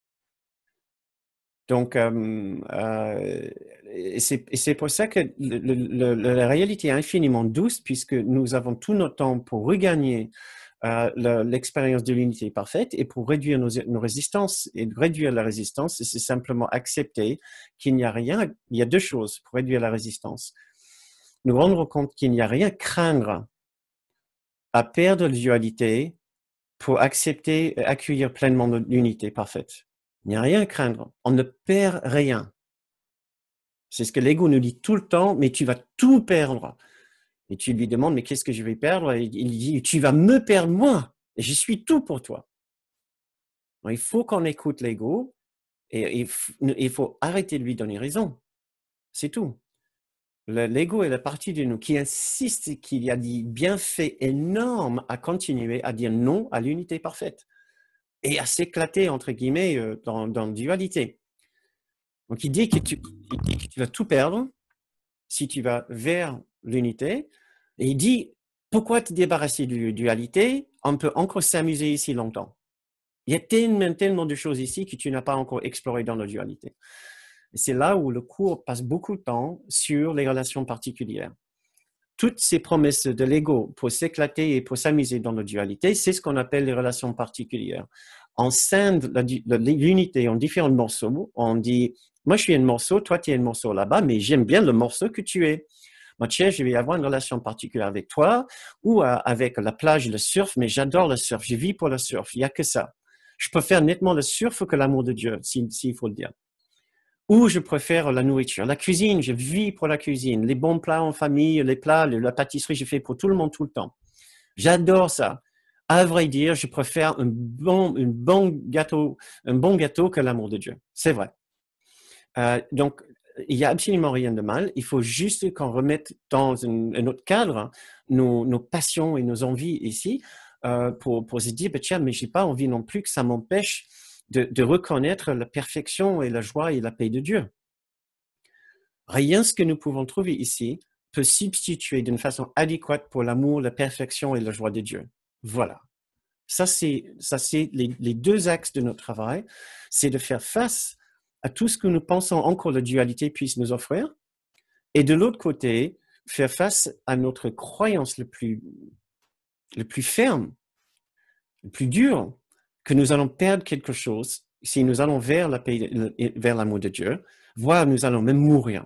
Donc, euh, euh, et c'est, et c'est pour ça que le, le, la réalité est infiniment douce, puisque nous avons tout notre temps pour regagner euh, le, l'expérience de l'unité parfaite et pour réduire nos, nos résistances. Et réduire la résistance, c'est simplement accepter qu'il n'y a rien, il y a deux choses pour réduire la résistance. Nous rendre compte qu'il n'y a rien à craindre à perdre la dualité pour accepter et accueillir pleinement l'unité parfaite. Il n'y a rien à craindre. On ne perd rien. C'est ce que l'ego nous dit tout le temps, mais tu vas tout perdre. Et tu lui demandes, mais qu'est-ce que je vais perdre? Et il dit, tu vas me perdre moi. Et je suis tout pour toi. Donc, il faut qu'on écoute l'ego et il faut arrêter de lui donner raison. C'est tout. L'ego est la partie de nous qui insiste qu'il y a des bienfaits énormes à continuer à dire non à l'unité parfaite et à s'éclater, entre guillemets, dans, dans la dualité. Donc, il dit, que tu, il dit que tu vas tout perdre si tu vas vers l'unité. Et il dit, pourquoi te débarrasser de la dualité? On peut encore s'amuser ici longtemps. Il y a tellement, tellement de choses ici que tu n'as pas encore explorées dans la dualité. C'est là où le cours passe beaucoup de temps sur les relations particulières. Toutes ces promesses de l'ego pour s'éclater et pour s'amuser dans la dualité, c'est ce qu'on appelle les relations particulières. On scinde l'unité en différents morceaux. On dit, moi je suis un morceau, toi tu es un morceau là-bas, mais j'aime bien le morceau que tu es. Moi, tiens, je vais avoir une relation particulière avec toi ou avec la plage, le surf, mais j'adore le surf, je vis pour le surf, il n'y a que ça. Je préfère nettement le surf que l'amour de Dieu, s'il si, faut le dire. Ou je préfère la nourriture. La cuisine, je vis pour la cuisine. Les bons plats en famille, les plats, la pâtisserie, je fais pour tout le monde tout le temps. J'adore ça. À vrai dire, je préfère un bon, un bon gâteau, un bon gâteau que l'amour de Dieu. C'est vrai. Euh, donc, il n'y a absolument rien de mal. Il faut juste qu'on remette dans un, un autre cadre nos, nos passions et nos envies ici euh, pour, pour se dire, bah, tiens, mais je n'ai pas envie non plus que ça m'empêche de, de reconnaître la perfection et la joie et la paix de Dieu. Rien ce que nous pouvons trouver ici peut substituer d'une façon adéquate pour l'amour, la perfection et la joie de Dieu. Voilà. Ça, c'est, ça, c'est les, les deux axes de notre travail. C'est de faire face à tout ce que nous pensons encore la dualité puisse nous offrir. Et de l'autre côté, faire face à notre croyance le plus, le plus ferme, le plus dur, que nous allons perdre quelque chose si nous allons vers la paix, vers l'amour de Dieu, voire nous allons même mourir.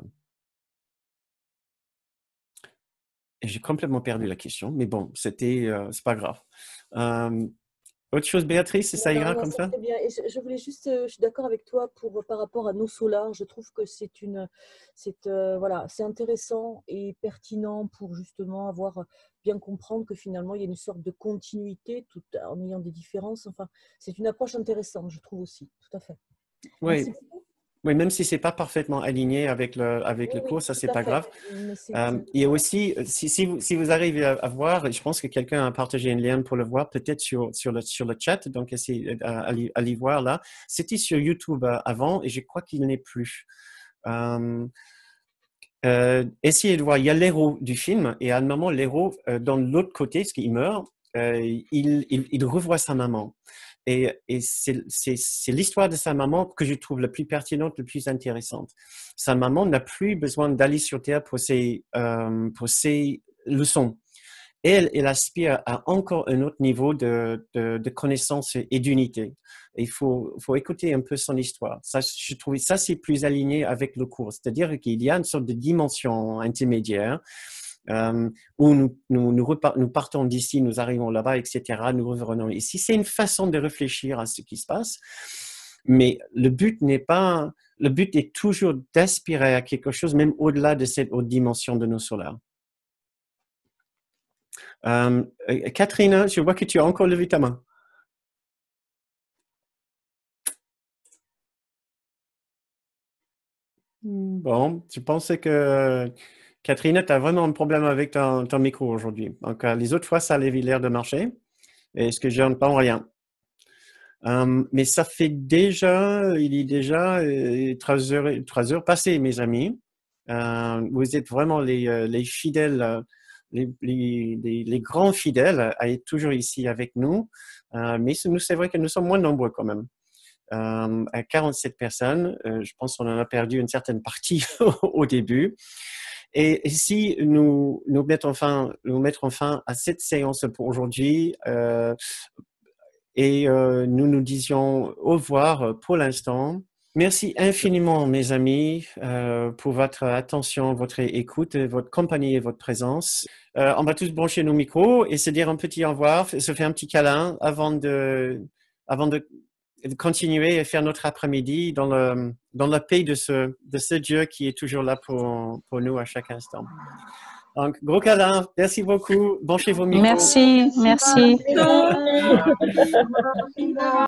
Et j'ai complètement perdu la question, mais bon, c'était, euh, c'est pas grave. Euh, Autre chose, Béatrice, ça Non, ira non, comme ça ça? c'est bien. Et je, je voulais juste, euh, je suis d'accord avec toi pour par rapport à nos solars. Je trouve que c'est une, c'est euh, voilà, c'est intéressant et pertinent pour justement avoir bien comprendre que finalement il y a une sorte de continuité tout en ayant des différences. Enfin, c'est une approche intéressante, je trouve aussi. Tout à fait. Oui. Merci beaucoup. Oui, même si c'est pas parfaitement aligné avec le, avec Oui, le oui, cours, ça, tout c'est à pas fait. grave. Mais c'est Euh, c'est- il y a aussi, si, si, vous, si vous arrivez à, à voir, je pense que quelqu'un a partagé un lien pour le voir, peut-être sur, sur, le, sur le chat, donc essayez à, à, l'y- à l'y voir là. C'était sur YouTube euh, avant et je crois qu'il n'est plus. Euh, euh, essayez de voir, il y a l'héros du film et à un moment, l'héros, euh, dans l'autre côté, parce qu'il meurt, euh, il, il, il revoit sa maman. Et, et c'est, c'est, c'est l'histoire de sa maman que je trouve la plus pertinente, la plus intéressante. Sa maman n'a plus besoin d'aller sur Terre pour ses, euh, pour ses leçons. Elle, elle aspire à encore un autre niveau de, de, de connaissance et d'unité. Il faut, faut écouter un peu son histoire. Ça, je trouve ça, c'est plus aligné avec le cours. C'est-à-dire qu'il y a une sorte de dimension intermédiaire euh, où nous, nous, nous, repart, nous partons d'ici, nous arrivons là-bas, et cetera. Nous revenons ici. C'est une façon de réfléchir à ce qui se passe. Mais le but n'est pas, le but est toujours d'aspirer à quelque chose, même au-delà de cette haute dimension de nos solaires. Euh, Catherine, je vois que tu as encore levé ta main. Bon, je pensais que Catherine, tu as vraiment un problème avec ton, ton micro aujourd'hui. Donc, euh, les autres fois, ça avait l'air de marcher. Et ce que je n'entends rien. Euh, mais ça fait déjà, il est déjà euh, trois heures, trois heures passées, mes amis. Euh, vous êtes vraiment les, euh, les fidèles, euh, les, les, les, les grands fidèles à être toujours ici avec nous. Euh, mais nous, c'est vrai que nous sommes moins nombreux quand même. Euh, à quarante-sept personnes, euh, je pense qu'on en a perdu une certaine partie au début. Et, et si nous, nous mettons fin, nous mettrons fin à cette séance pour aujourd'hui, euh, et euh, nous nous disions au revoir pour l'instant. Merci infiniment, mes amis, euh, pour votre attention, votre écoute, votre compagnie et votre présence. Euh, on va tous brancher nos micros et se dire un petit au revoir, se faire un petit câlin avant de, avant de, de continuer et faire notre après-midi dans, le, dans la paix de ce, de ce Dieu qui est toujours là pour, pour nous à chaque instant. Donc, gros câlin, merci beaucoup, branchez vos micros. Merci, merci. Merci.